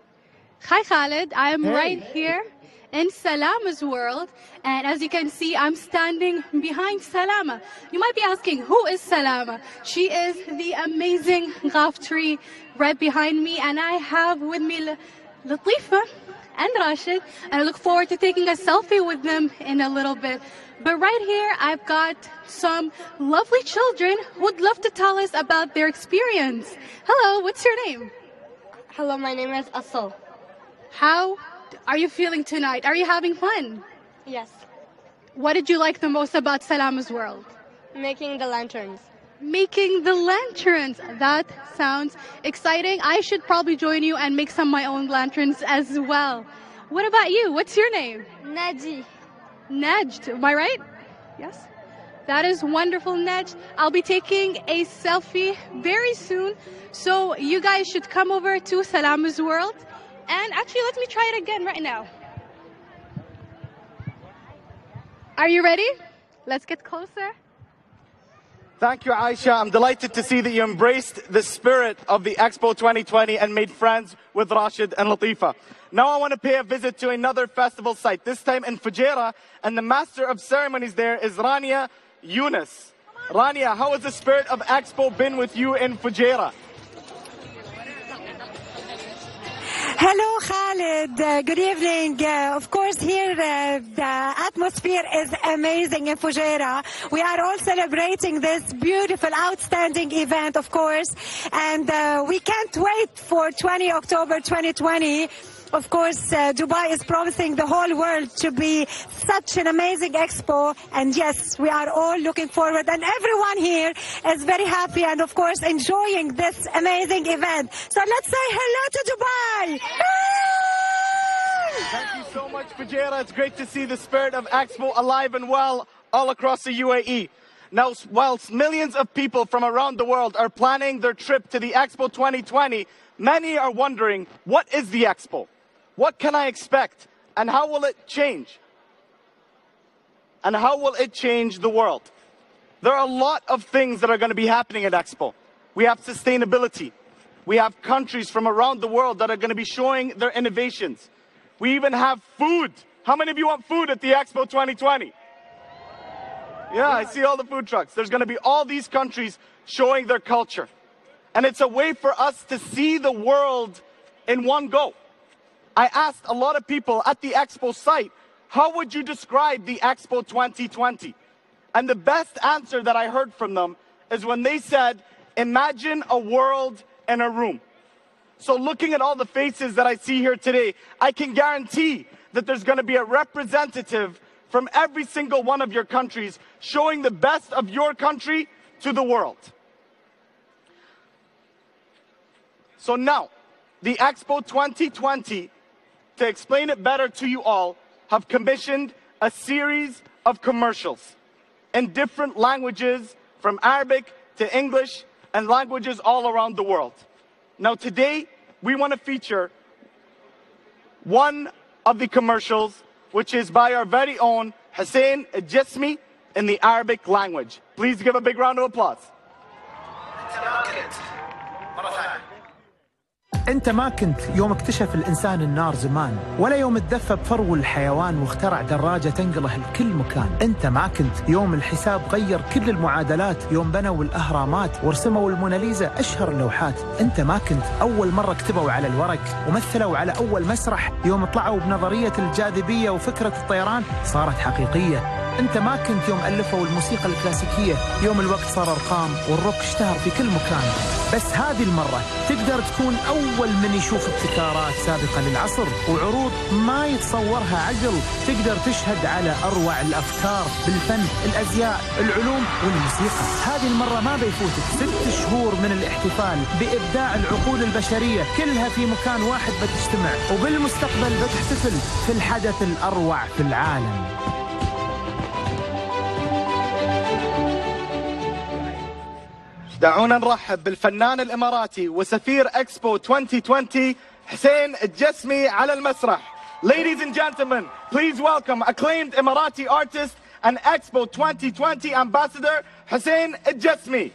Hi, Khalid. I am right here in Salama's world. And as you can see, I'm standing behind Salama. You might be asking, who is Salama? She is the amazing Ghaf tree right behind me. And I have with me Latifa and Rashid. And I look forward to taking a selfie with them in a little bit. But right here, I've got some lovely children who would love to tell us about their experience. Hello, what's your name? Hello, my name is Asal. How are you feeling tonight? Are you having fun? Yes. What did you like the most about Salama's world? Making the lanterns. Making the lanterns. That sounds exciting. I should probably join you and make some of my own lanterns as well. What about you? What's your name? Naji. Najd, am I right? Yes. That is wonderful, Najd. I'll be taking a selfie very soon. So you guys should come over to Salama's world. And actually, let me try it again right now. Are you ready? Let's get closer. Thank you, Aisha. I'm delighted to see that you embraced the spirit of the Expo 2020 and made friends with Rashid and Latifa. Now I want to pay a visit to another festival site, this time in Fujairah, and the master of ceremonies there is Rania Yunus. Rania, how has the spirit of Expo been with you in Fujairah? Hello, Khalid. Good evening. Of course, here the atmosphere is amazing in Fujairah. We are all celebrating this beautiful, outstanding event, of course. And we can't wait for 20 October 2020. Of course, Dubai is promising the whole world to be such an amazing expo. And yes, we are all looking forward. And everyone here is very happy and, of course, enjoying this amazing event. So let's say hello to Dubai. Thank you so much, Fujairah. It's great to see the spirit of Expo alive and well all across the UAE. Now, whilst millions of people from around the world are planning their trip to the Expo 2020, many are wondering, what is the Expo? What can I expect? And how will it change? And how will it change the world? There are a lot of things that are going to be happening at Expo. We have sustainability. We have countries from around the world that are going to be showing their innovations. We even have food. How many of you want food at the Expo 2020? Yeah, I see all the food trucks. There's going to be all these countries showing their culture. And it's a way for us to see the world in one go. I asked a lot of people at the Expo site, how would you describe the Expo 2020? And the best answer that I heard from them is when they said, imagine a world in a room. So looking at all the faces that I see here today, I can guarantee that there's going to be a representative from every single one of your countries showing the best of your country to the world. So now, the Expo 2020, to explain it better to you all, have commissioned a series of commercials in different languages, from Arabic to English, and languages all around the world. Now today, we want to feature one of the commercials, which is by our very own Hussein Al-Jasmi in the Arabic language. Please give a big round of applause. أنت ما كنت يوم اكتشف الإنسان النار زمان، ولا يوم تدفى بفرو الحيوان واخترع دراجة تنقله لكل مكان. أنت ما كنت يوم الحساب غير كل المعادلات، يوم بنوا الأهرامات ورسموا الموناليزا أشهر اللوحات. أنت ما كنت أول مرة كتبوا على الورق ومثلوا على أول مسرح، يوم طلعوا بنظرية الجاذبية وفكرة الطيران صارت حقيقية. أنت ما كنت يوم ألفوا الموسيقى الكلاسيكية، يوم الوقت صار أرقام والروك اشتهر في كل مكان. بس هذه المرة تقدر تكون أول من يشوف ابتكارات سابقة للعصر وعروض ما يتصورها عقل، تقدر تشهد على أروع الأفكار بالفن، الأزياء، العلوم والموسيقى. هذه المرة ما بيفوتك 6 شهور من الاحتفال بإبداع العقول البشرية كلها في مكان واحد بتجتمع، وبالمستقبل بتحتفل في الحدث الأروع في العالم. دعونا نرحب بالفنان الإماراتي وسفير إكسبو 2020 حسين الجسمي على المسرح. Ladies and gentlemen, please welcome acclaimed Emirati artist and Expo 2020 ambassador Hussein الجسمي.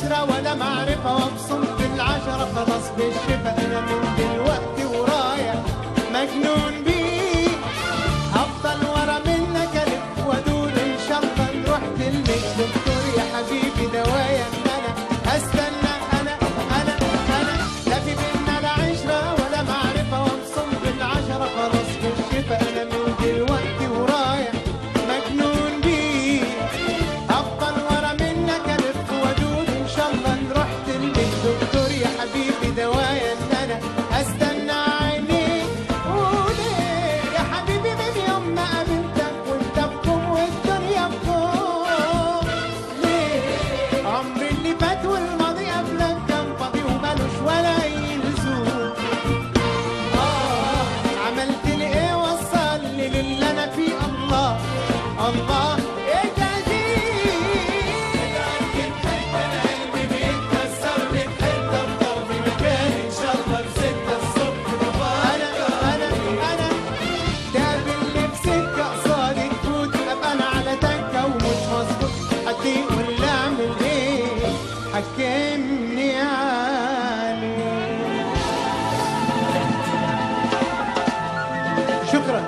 عشرة ولا معرفة وابصم في العشرة خلاص بالشفا أنا من دلوقتي ورايح مجنون بيك أفضل ورا منك ألف وأدور إن شاء الله نروح تلمس دكتور يا حبيبي دوايا إن أنا أستنى أنا لا في بينا لا عشرة ولا معرفة وابصم في العشرة خلاص بالشفا أنا من دلوقتي ورايح مجنون بيك أفضل ورا منك ألف وأدور إن شاء الله نروح تلمس دكتور يا حبيبي دوايا إن أنا أستنى عينيك وليه يا حبيبي من يوم ما قابلتك وأنت بكم والدنيا بكم ليه عمري اللي فات والماضي قبلك كان فاضي ومالوش ولا أي لزوم عملت لي إيه وصلني للي أنا فيه الله الله إيه حكمني عليه. شكرا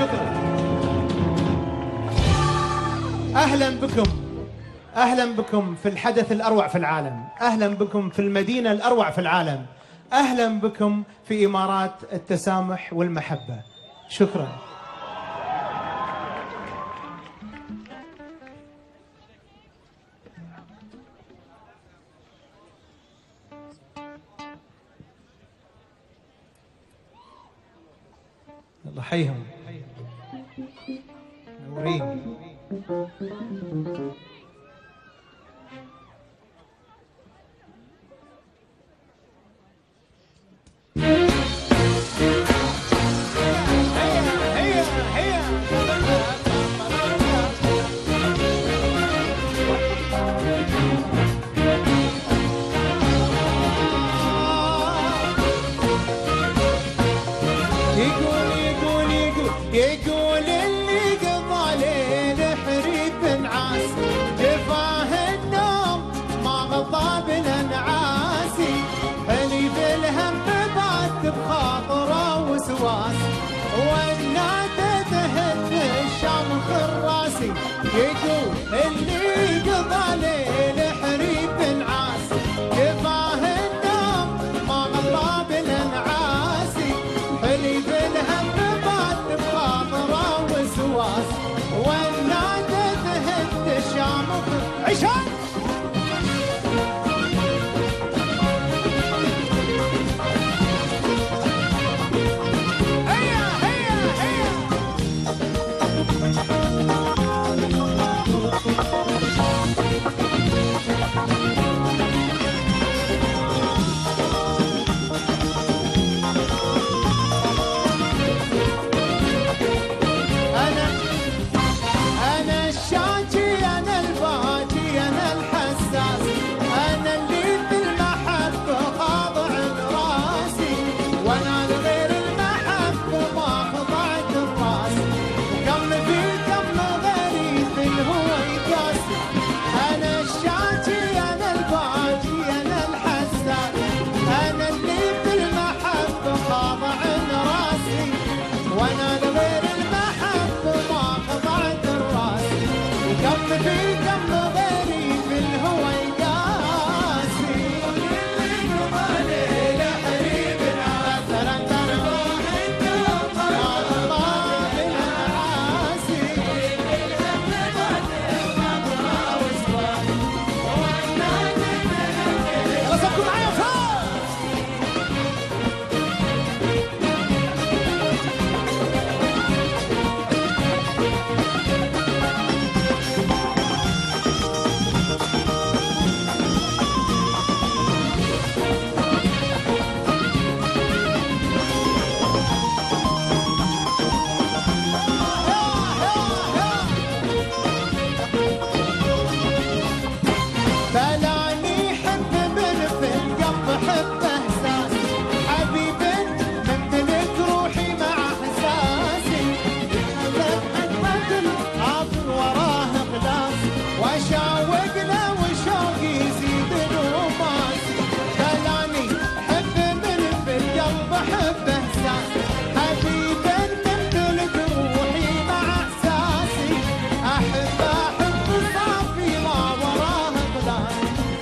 اهلا بكم في الحدث الاروع في العالم، اهلا بكم في المدينه الاروع في العالم، اهلا بكم في امارات التسامح والمحبه. شكرا. الله حيهم نورين. يقول اللي قضى ليل حريف نعاس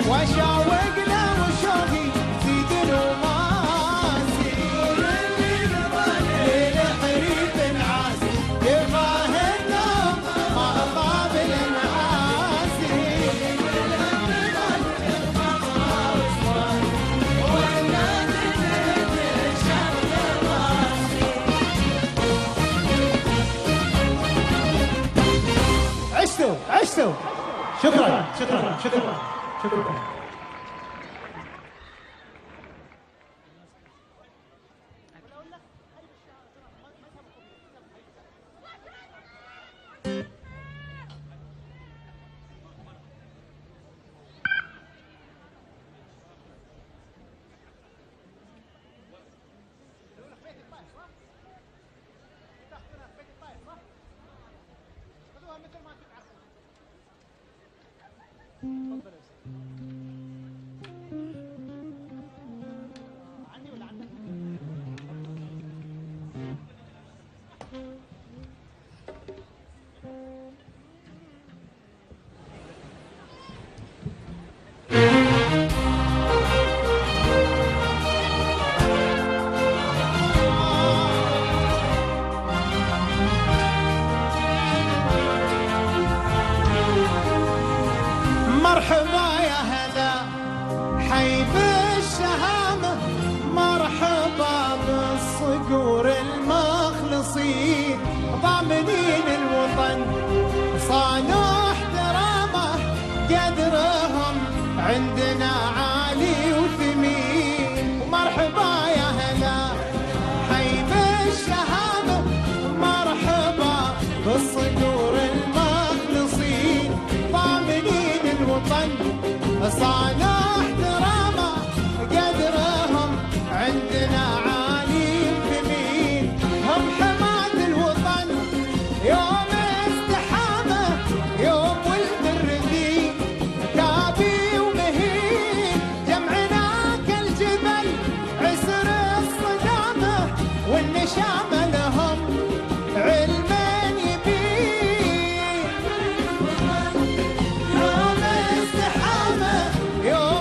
وشاوقنا وشوقي زيد الوماسي للحريف نعاسي يباه النوم ما أقابل نعاسي عشتوا شكرا شكرا شكرا شكرا. مرحبا يا هلا حي بالشهامة مرحبا بالصقور المخلصين ضامنين الوطن صانوا احترامه قدرهم عندنا عالي وثمين. مرحبا يا هلا حي بالشهامة مرحبا بالصقور المخلصين ضامنين الوطن صانوا احترامه قدرهم عندنا عالي ثمين. هم حماة الوطن يوم استحامه يوم ولد الرديء كابي ومهين جمعنا كالجبل عسر الصدامه والنشامه لهم علما يبين. يوم استحامه يوم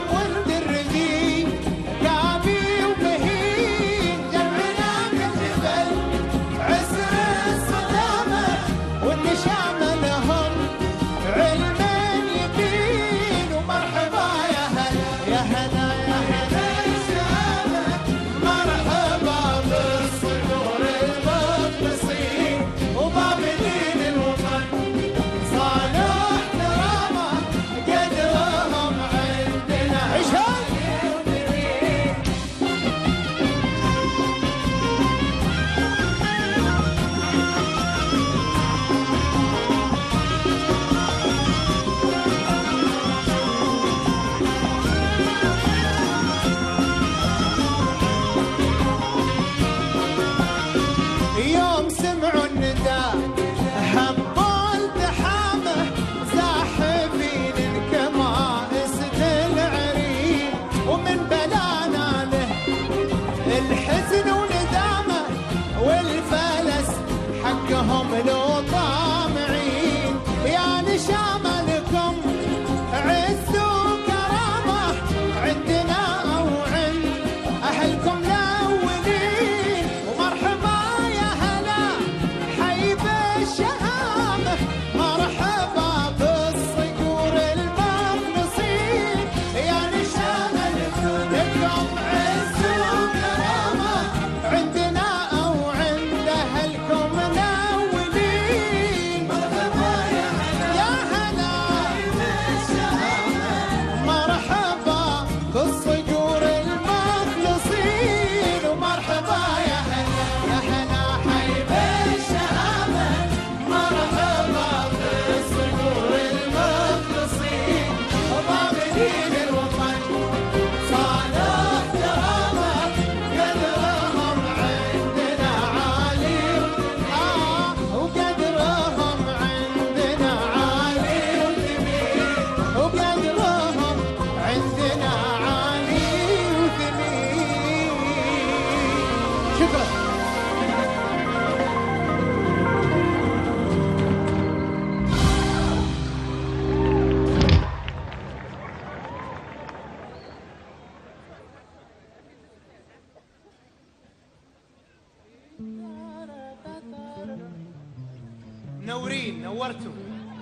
منورين، نورتوا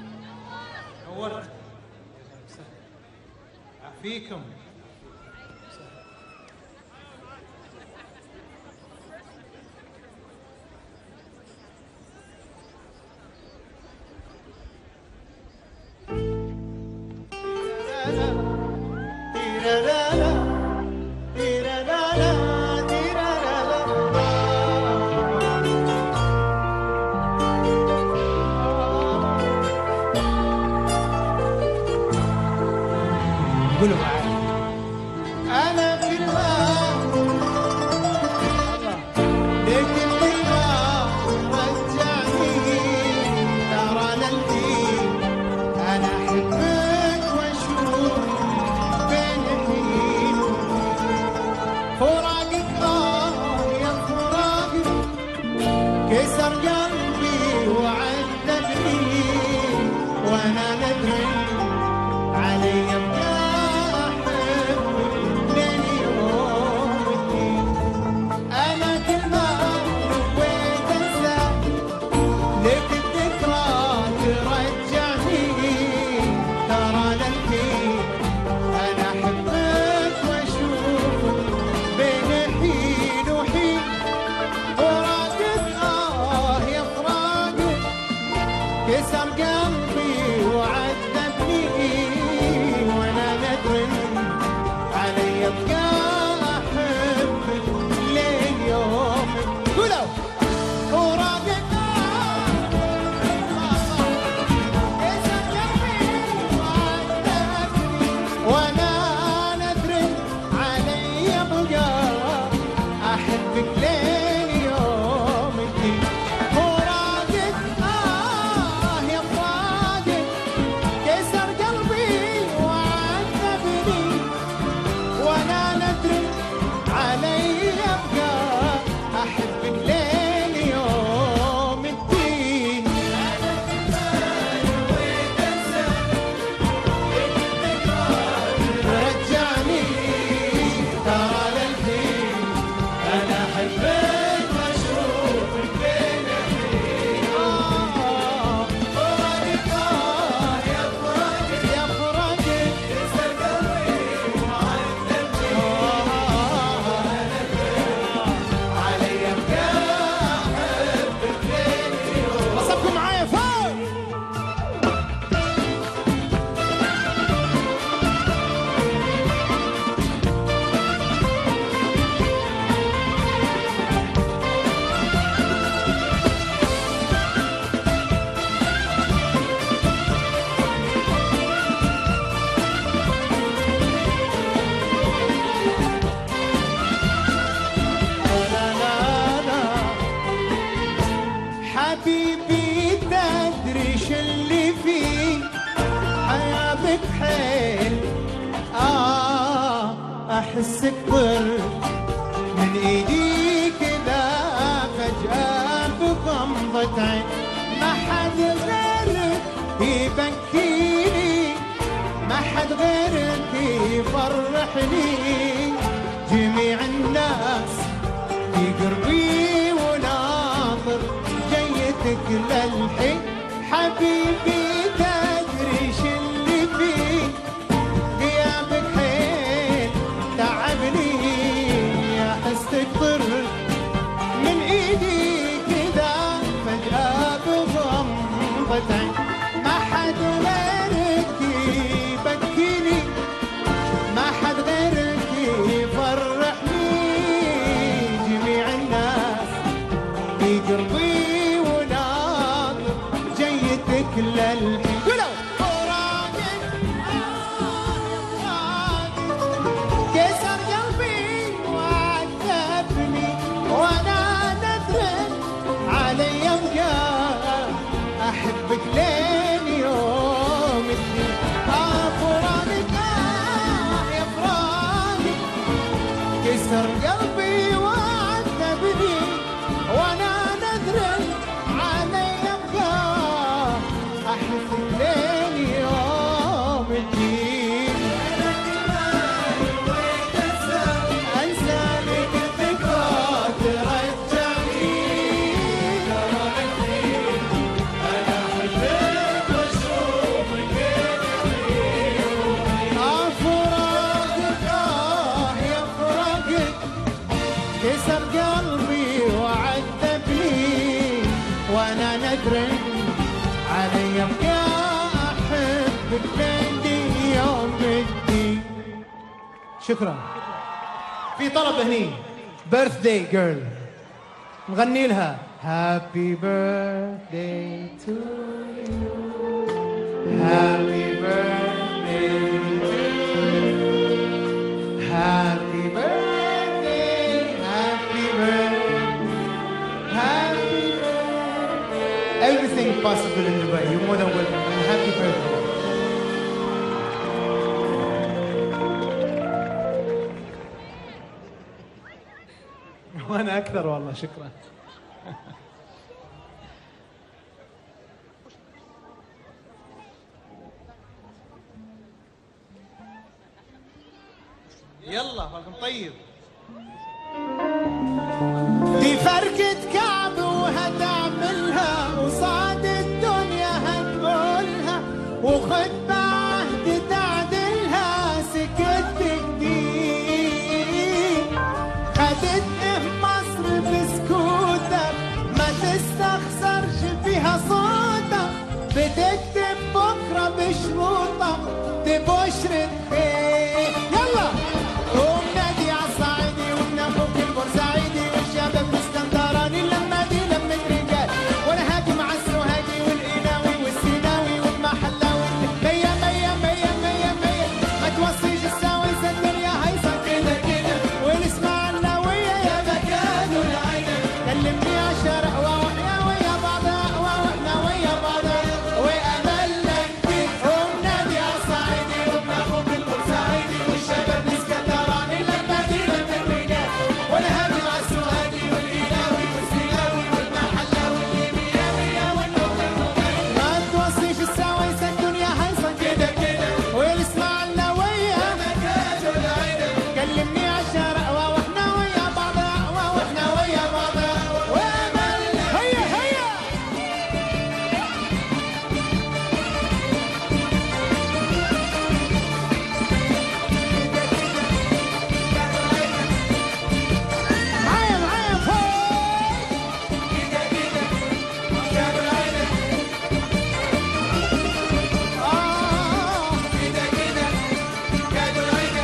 عافيكم. قولوا معي. أنا في الماء لكن الماء رجعني ترى للحين أنا أحبك وأشوف بين الحين فراقك يا فراقك كسر قلبي وعذبني وأنا ندري علي كسر قلبي وعذبني وانا ندري علي ابقى احبك لين يوم قولوا وراقك كسر قلبي وعذبني وانا ندري علي ابقى احبك لين يوم الدين حبيبي تدري شلي فيه حياتك حيل احسك طر من ايدي كذا فجأة بغمضة عين ما حد غيرك يبكيني ما حد غيرك يفرحني جميع الناس في قربي وناظر جيتك للحين حبيبي تدري شلي فيه غيابك حيل تعبني احس تكبر من ايدي كذا فجأة بغمضة عين ما حد غيرك يبكيني ما حد غيرك يفرحني جميع الناس في قربي وناظر جيتك للحين قولوا فراقك كسر قلبي وعذبني وانا ندري علي ابقى احبك لين يوم الدين فراقك يا فراقك كسر قلبي وعذبني وانا ندري علي ابقى احبك لين يوم الدين انسى لك الذكرى ترجعني انا ترندي علي ابقى احبك ترندي يوم بدي. شكرا. في طلب هني بيرث داي جيرل نغني لها هابي بيرث داي تو يو هابي بيرث داي هابي بيرث داي هابي بيرث هابي بيرث everything possible in Dubai. You're more than welcome. Happy birthday. وانا اكثر والله. شكرا. يلا بالكم طيب. دي فركة كعب وهتعملها وصاد الدنيا هتقولها وخد بعهد تعدلها سكت جديد. خدت مصر بسكوتك ما تستخسرش فيها صوتك بتكتب بكرة بشروطك تبشرة خير. يلا قوم نادي عالصعيدي ونفوق البورسعيدي والشباب الاسكندراني لما دي لمة رجال وانا هاجي مع السوهاجي والقناوي والسيناوي والمحلاوي مية مية مية مية مية ما توصيش الساويس الدنيا هيصة كده كده والاسماعيلاوية يا مكان العينة كلمني عالشارع واحنا ويا بعضها واحنا ويا بعضها واملنا كتير. قوم نادي عالصعيدي ونفوق البورسعيدي والشباب الاسكندراني لما دي لمة رجال وانا هاجي مع السوهاجي والقناوي والسيناوي والمحلاوي اللي مية مية والنوبة ما توصيش الساويس الدنيا هيصة كده كده والاسماعيلاوية يا مكان العينة كلمني عالشارع واحنا ويا بعضها واحنا ويا بعضها واملنا هيا هيا. معايا معايا فوق كده كده جاب العينة كده كده جاب العينة.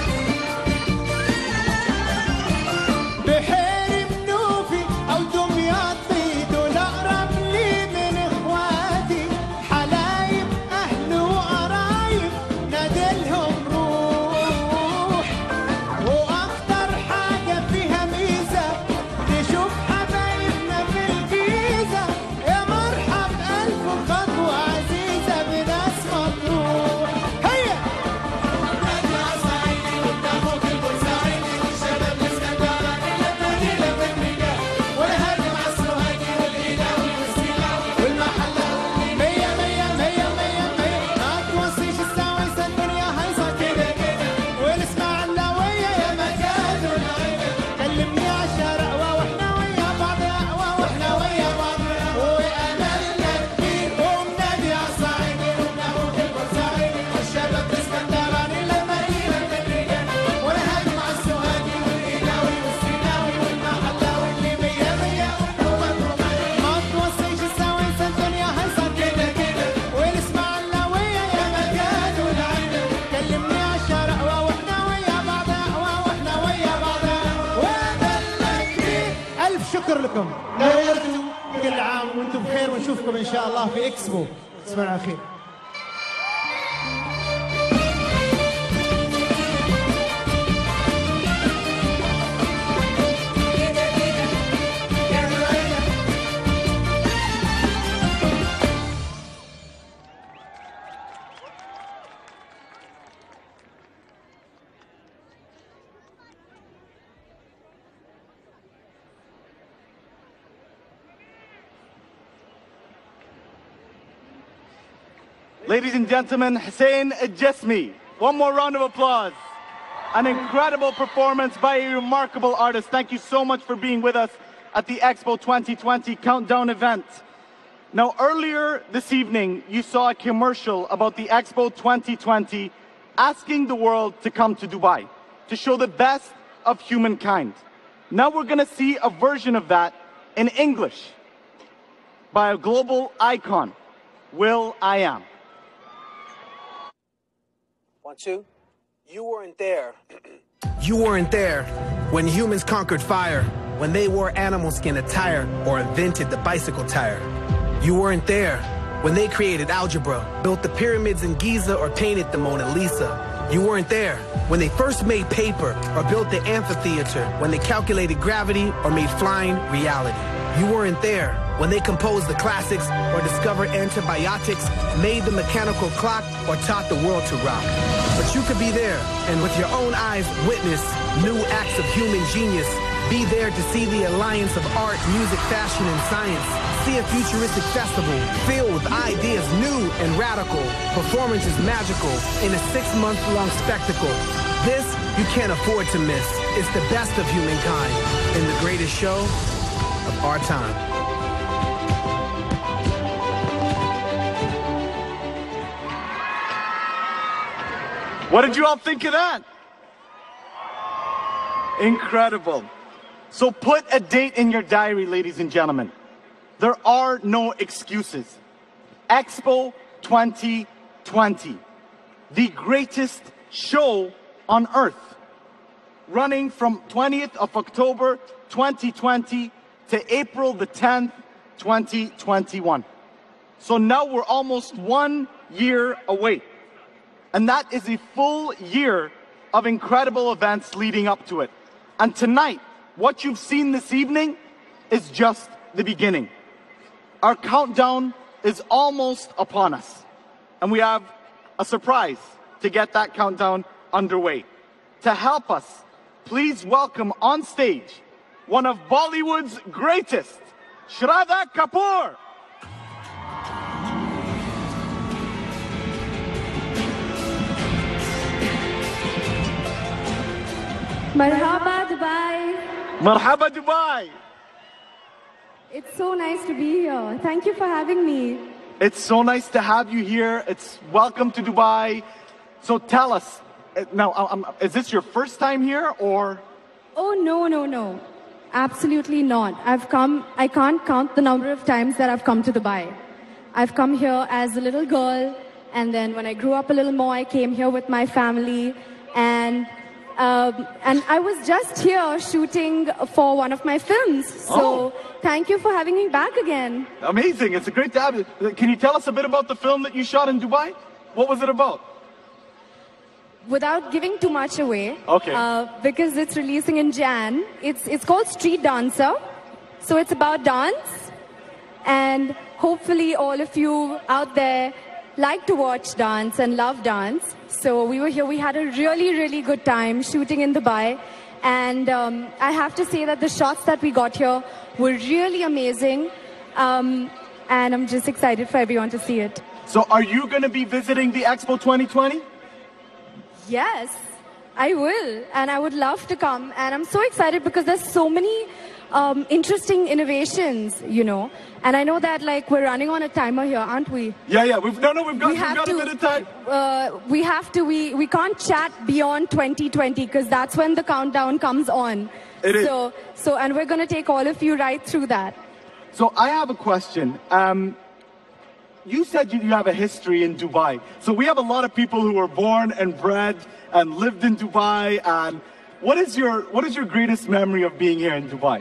بحيري منوفي او دمياطي دول اقرب لي من اخواتي حلايب اهل وقرايب نادلهم روح واكتر حاجه فيها ميزه نشوف حبايبنا في الجيزه يا مرحب الف خطوه عزيزه بناس مطروح. هيا نادي عالصعيدي ونفوق البورسعيدي والشباب الاسكندراني لما دي لمة رجال وانا هاجي مع السوهاجي والقناوي والسيناوي والمحلاوي مية مية مية مية مية ما توصيش الساويس الدنيا هيصة كده كده والاسماعيلاوية يا مكان العينة كلمني عالشارع واحنا ويا بعضنا واحنا ويا بعضنا واملنا كتير. قوم نادي عالصعيدي ونفوق البورسعيدي والشباب الاسكندراني لما دي لمة رجال وانا هاجي مع السوهاجي والقناوي والسيناوي والمحلاوي اللي مية مية والنوبة ما توصيش الساويس الدنيا هيصة كده كده والاسماعيلاوية يا مكان العينة كلمني عالشارع واحنا ويا بعضنا واحنا ويا بعضنا واملنا كتير. الف شكر لكم نورتوا. كل عام وانتم بخير ونشوفكم ان شاء الله في اكسبو. تصبحوا على خير. Ladies and gentlemen, Hussein Jesmi. One more round of applause. An incredible performance by a remarkable artist. Thank you so much for being with us at the Expo 2020 Countdown event. Now, earlier this evening, you saw a commercial about the Expo 2020 asking the world to come to Dubai to show the best of humankind. Now we're going to see a version of that in English. by a global icon, will.i.am. 1, 2. You weren't there. You weren't there when humans conquered fire, when they wore animal skin attire or invented the bicycle tire. You weren't there when they created algebra, built the pyramids in Giza or painted the Mona Lisa. You weren't there when they first made paper or built the amphitheater, when they calculated gravity or made flying reality. You weren't there when they composed the classics or discovered antibiotics, made the mechanical clock, or taught the world to rock. But you could be there and with your own eyes witness new acts of human genius. Be there to see the alliance of art, music, fashion, and science. See a futuristic festival filled with ideas new and radical. Performances magical in a 6-month-long spectacle. This you can't afford to miss. It's the best of humankind in the greatest show of our time. What did you all think of that? Incredible. So put a date in your diary, ladies and gentlemen. There are no excuses. Expo 2020, the greatest show on earth, running from 20th of October 2020 to April the 10th, 2021. So now we're almost 1 year away. And that is a full year of incredible events leading up to it. And tonight, what you've seen this evening is just the beginning. Our countdown is almost upon us. And we have a surprise to get that countdown underway. To help us, please welcome on stage one of Bollywood's greatest, Shraddha Kapoor. Marhaba Dubai. Marhaba Dubai. It's so nice to be here. Thank you for having me. It's so nice to have you here. It's welcome to Dubai. So tell us, now, is this your first time here or? Oh, no. Absolutely not. I can't count the number of times that I've come to Dubai. I've come here as a little girl, and then when I grew up a little more, I came here with my family, and I was just here shooting for one of my films. So thank you for having me back again. Amazing. It's great to have you. Can you tell us a bit about the film that you shot in Dubai? What was it about? Without giving too much away, okay. Because it's releasing in Jan. It's called Street Dancer. So it's about dance. And hopefully all of you out there like to watch dance and love dance. So we were here, we had a really, really good time shooting in Dubai. And I have to say that the shots that we got here were really amazing. And I'm just excited for everyone to see it. So are you going to be visiting the Expo 2020? Yes, I will. And I would love to come. And I'm so excited because there's so many interesting innovations, you know. And I know that, like, we're running on a timer here, aren't we? Yeah. We've got a bit of time. We can't chat beyond 2020 because that's when the countdown comes on. It is. So, and we're going to take all of you right through that. So I have a question. You said you have a history in Dubai. So we have a lot of people who were born and bred and lived in Dubai. And what is your greatest memory of being here in Dubai?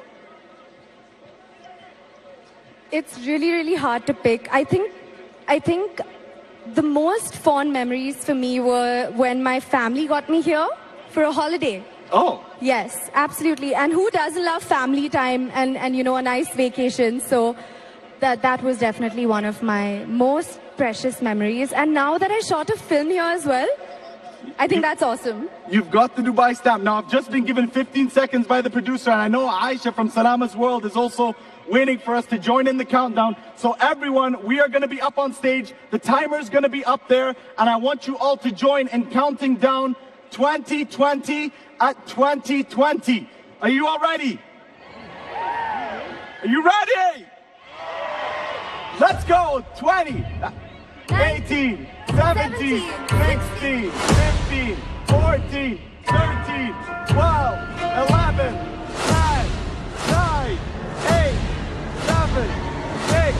It's really, really hard to pick. I think the most fond memories for me were when my family got me here for a holiday. Oh. Yes, absolutely. And who doesn't love family time and you know, a nice vacation? So that was definitely one of my most precious memories. And now that I shot a film here as well, I think that's awesome. You've got the Dubai stamp. Now, I've just been given 15 seconds by the producer, and I know Aisha from Salama's World is also waiting for us to join in the countdown. So everyone, we are going to be up on stage. The timer is going to be up there, and I want you all to join in counting down 2020 at 2020. Are you all ready? Are you ready? Let's go. 20, 18, 17, 16, 15, 14, 13, 12, 11, 10, 9, 8, 7, 6,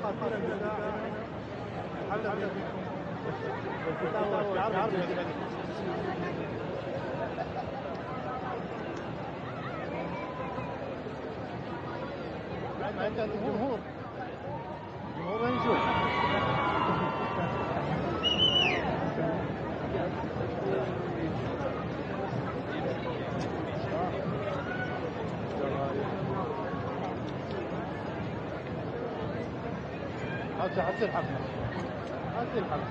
حتصير حفلة. حتصير حفلة.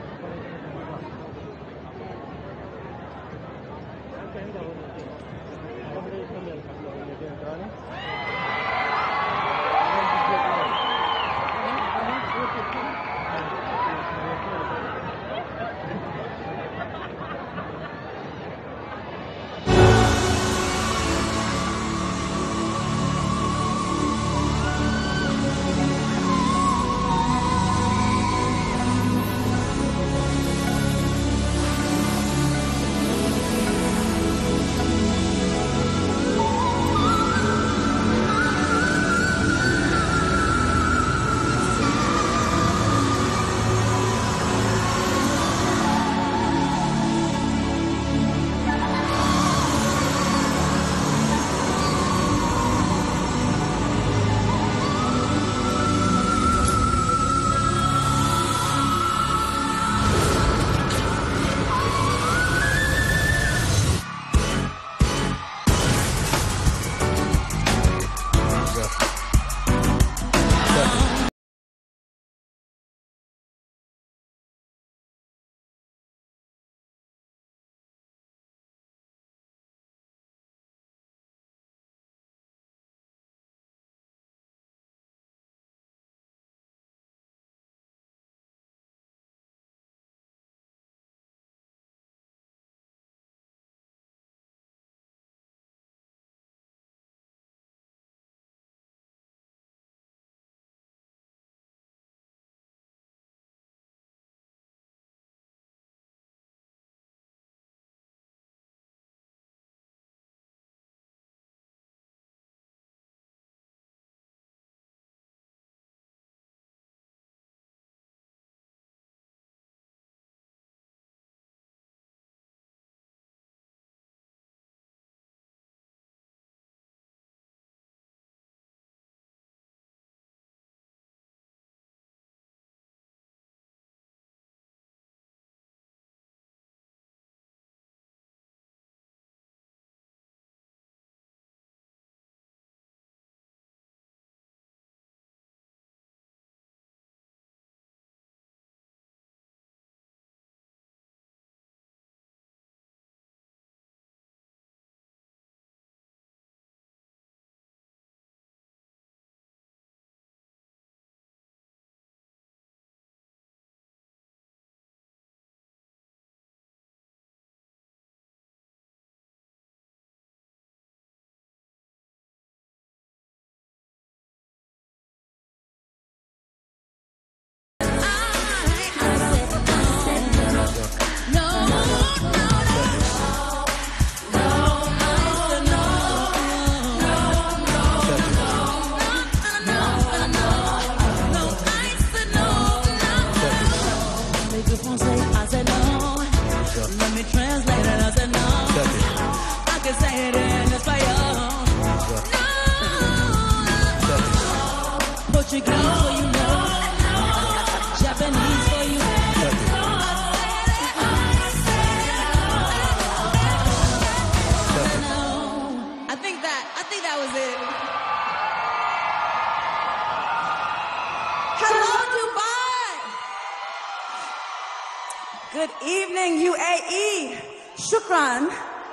Good evening, UAE. Shukran.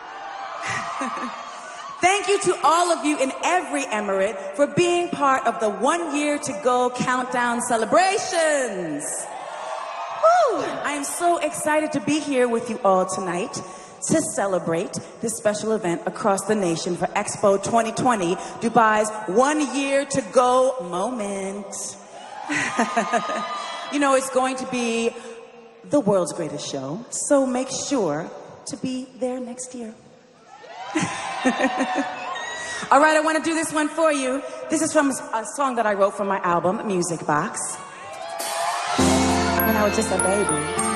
Thank you to all of you in every emirate for being part of the 1 year to go countdown celebrations. Woo! I am so excited to be here with you all tonight to celebrate this special event across the nation for Expo 2020, Dubai's 1 year to go moment. You know, it's going to be the world's greatest show, so make sure to be there next year. All right, I want to do this one for you. This is from a song that I wrote for my album, Music Box. when I was just a baby.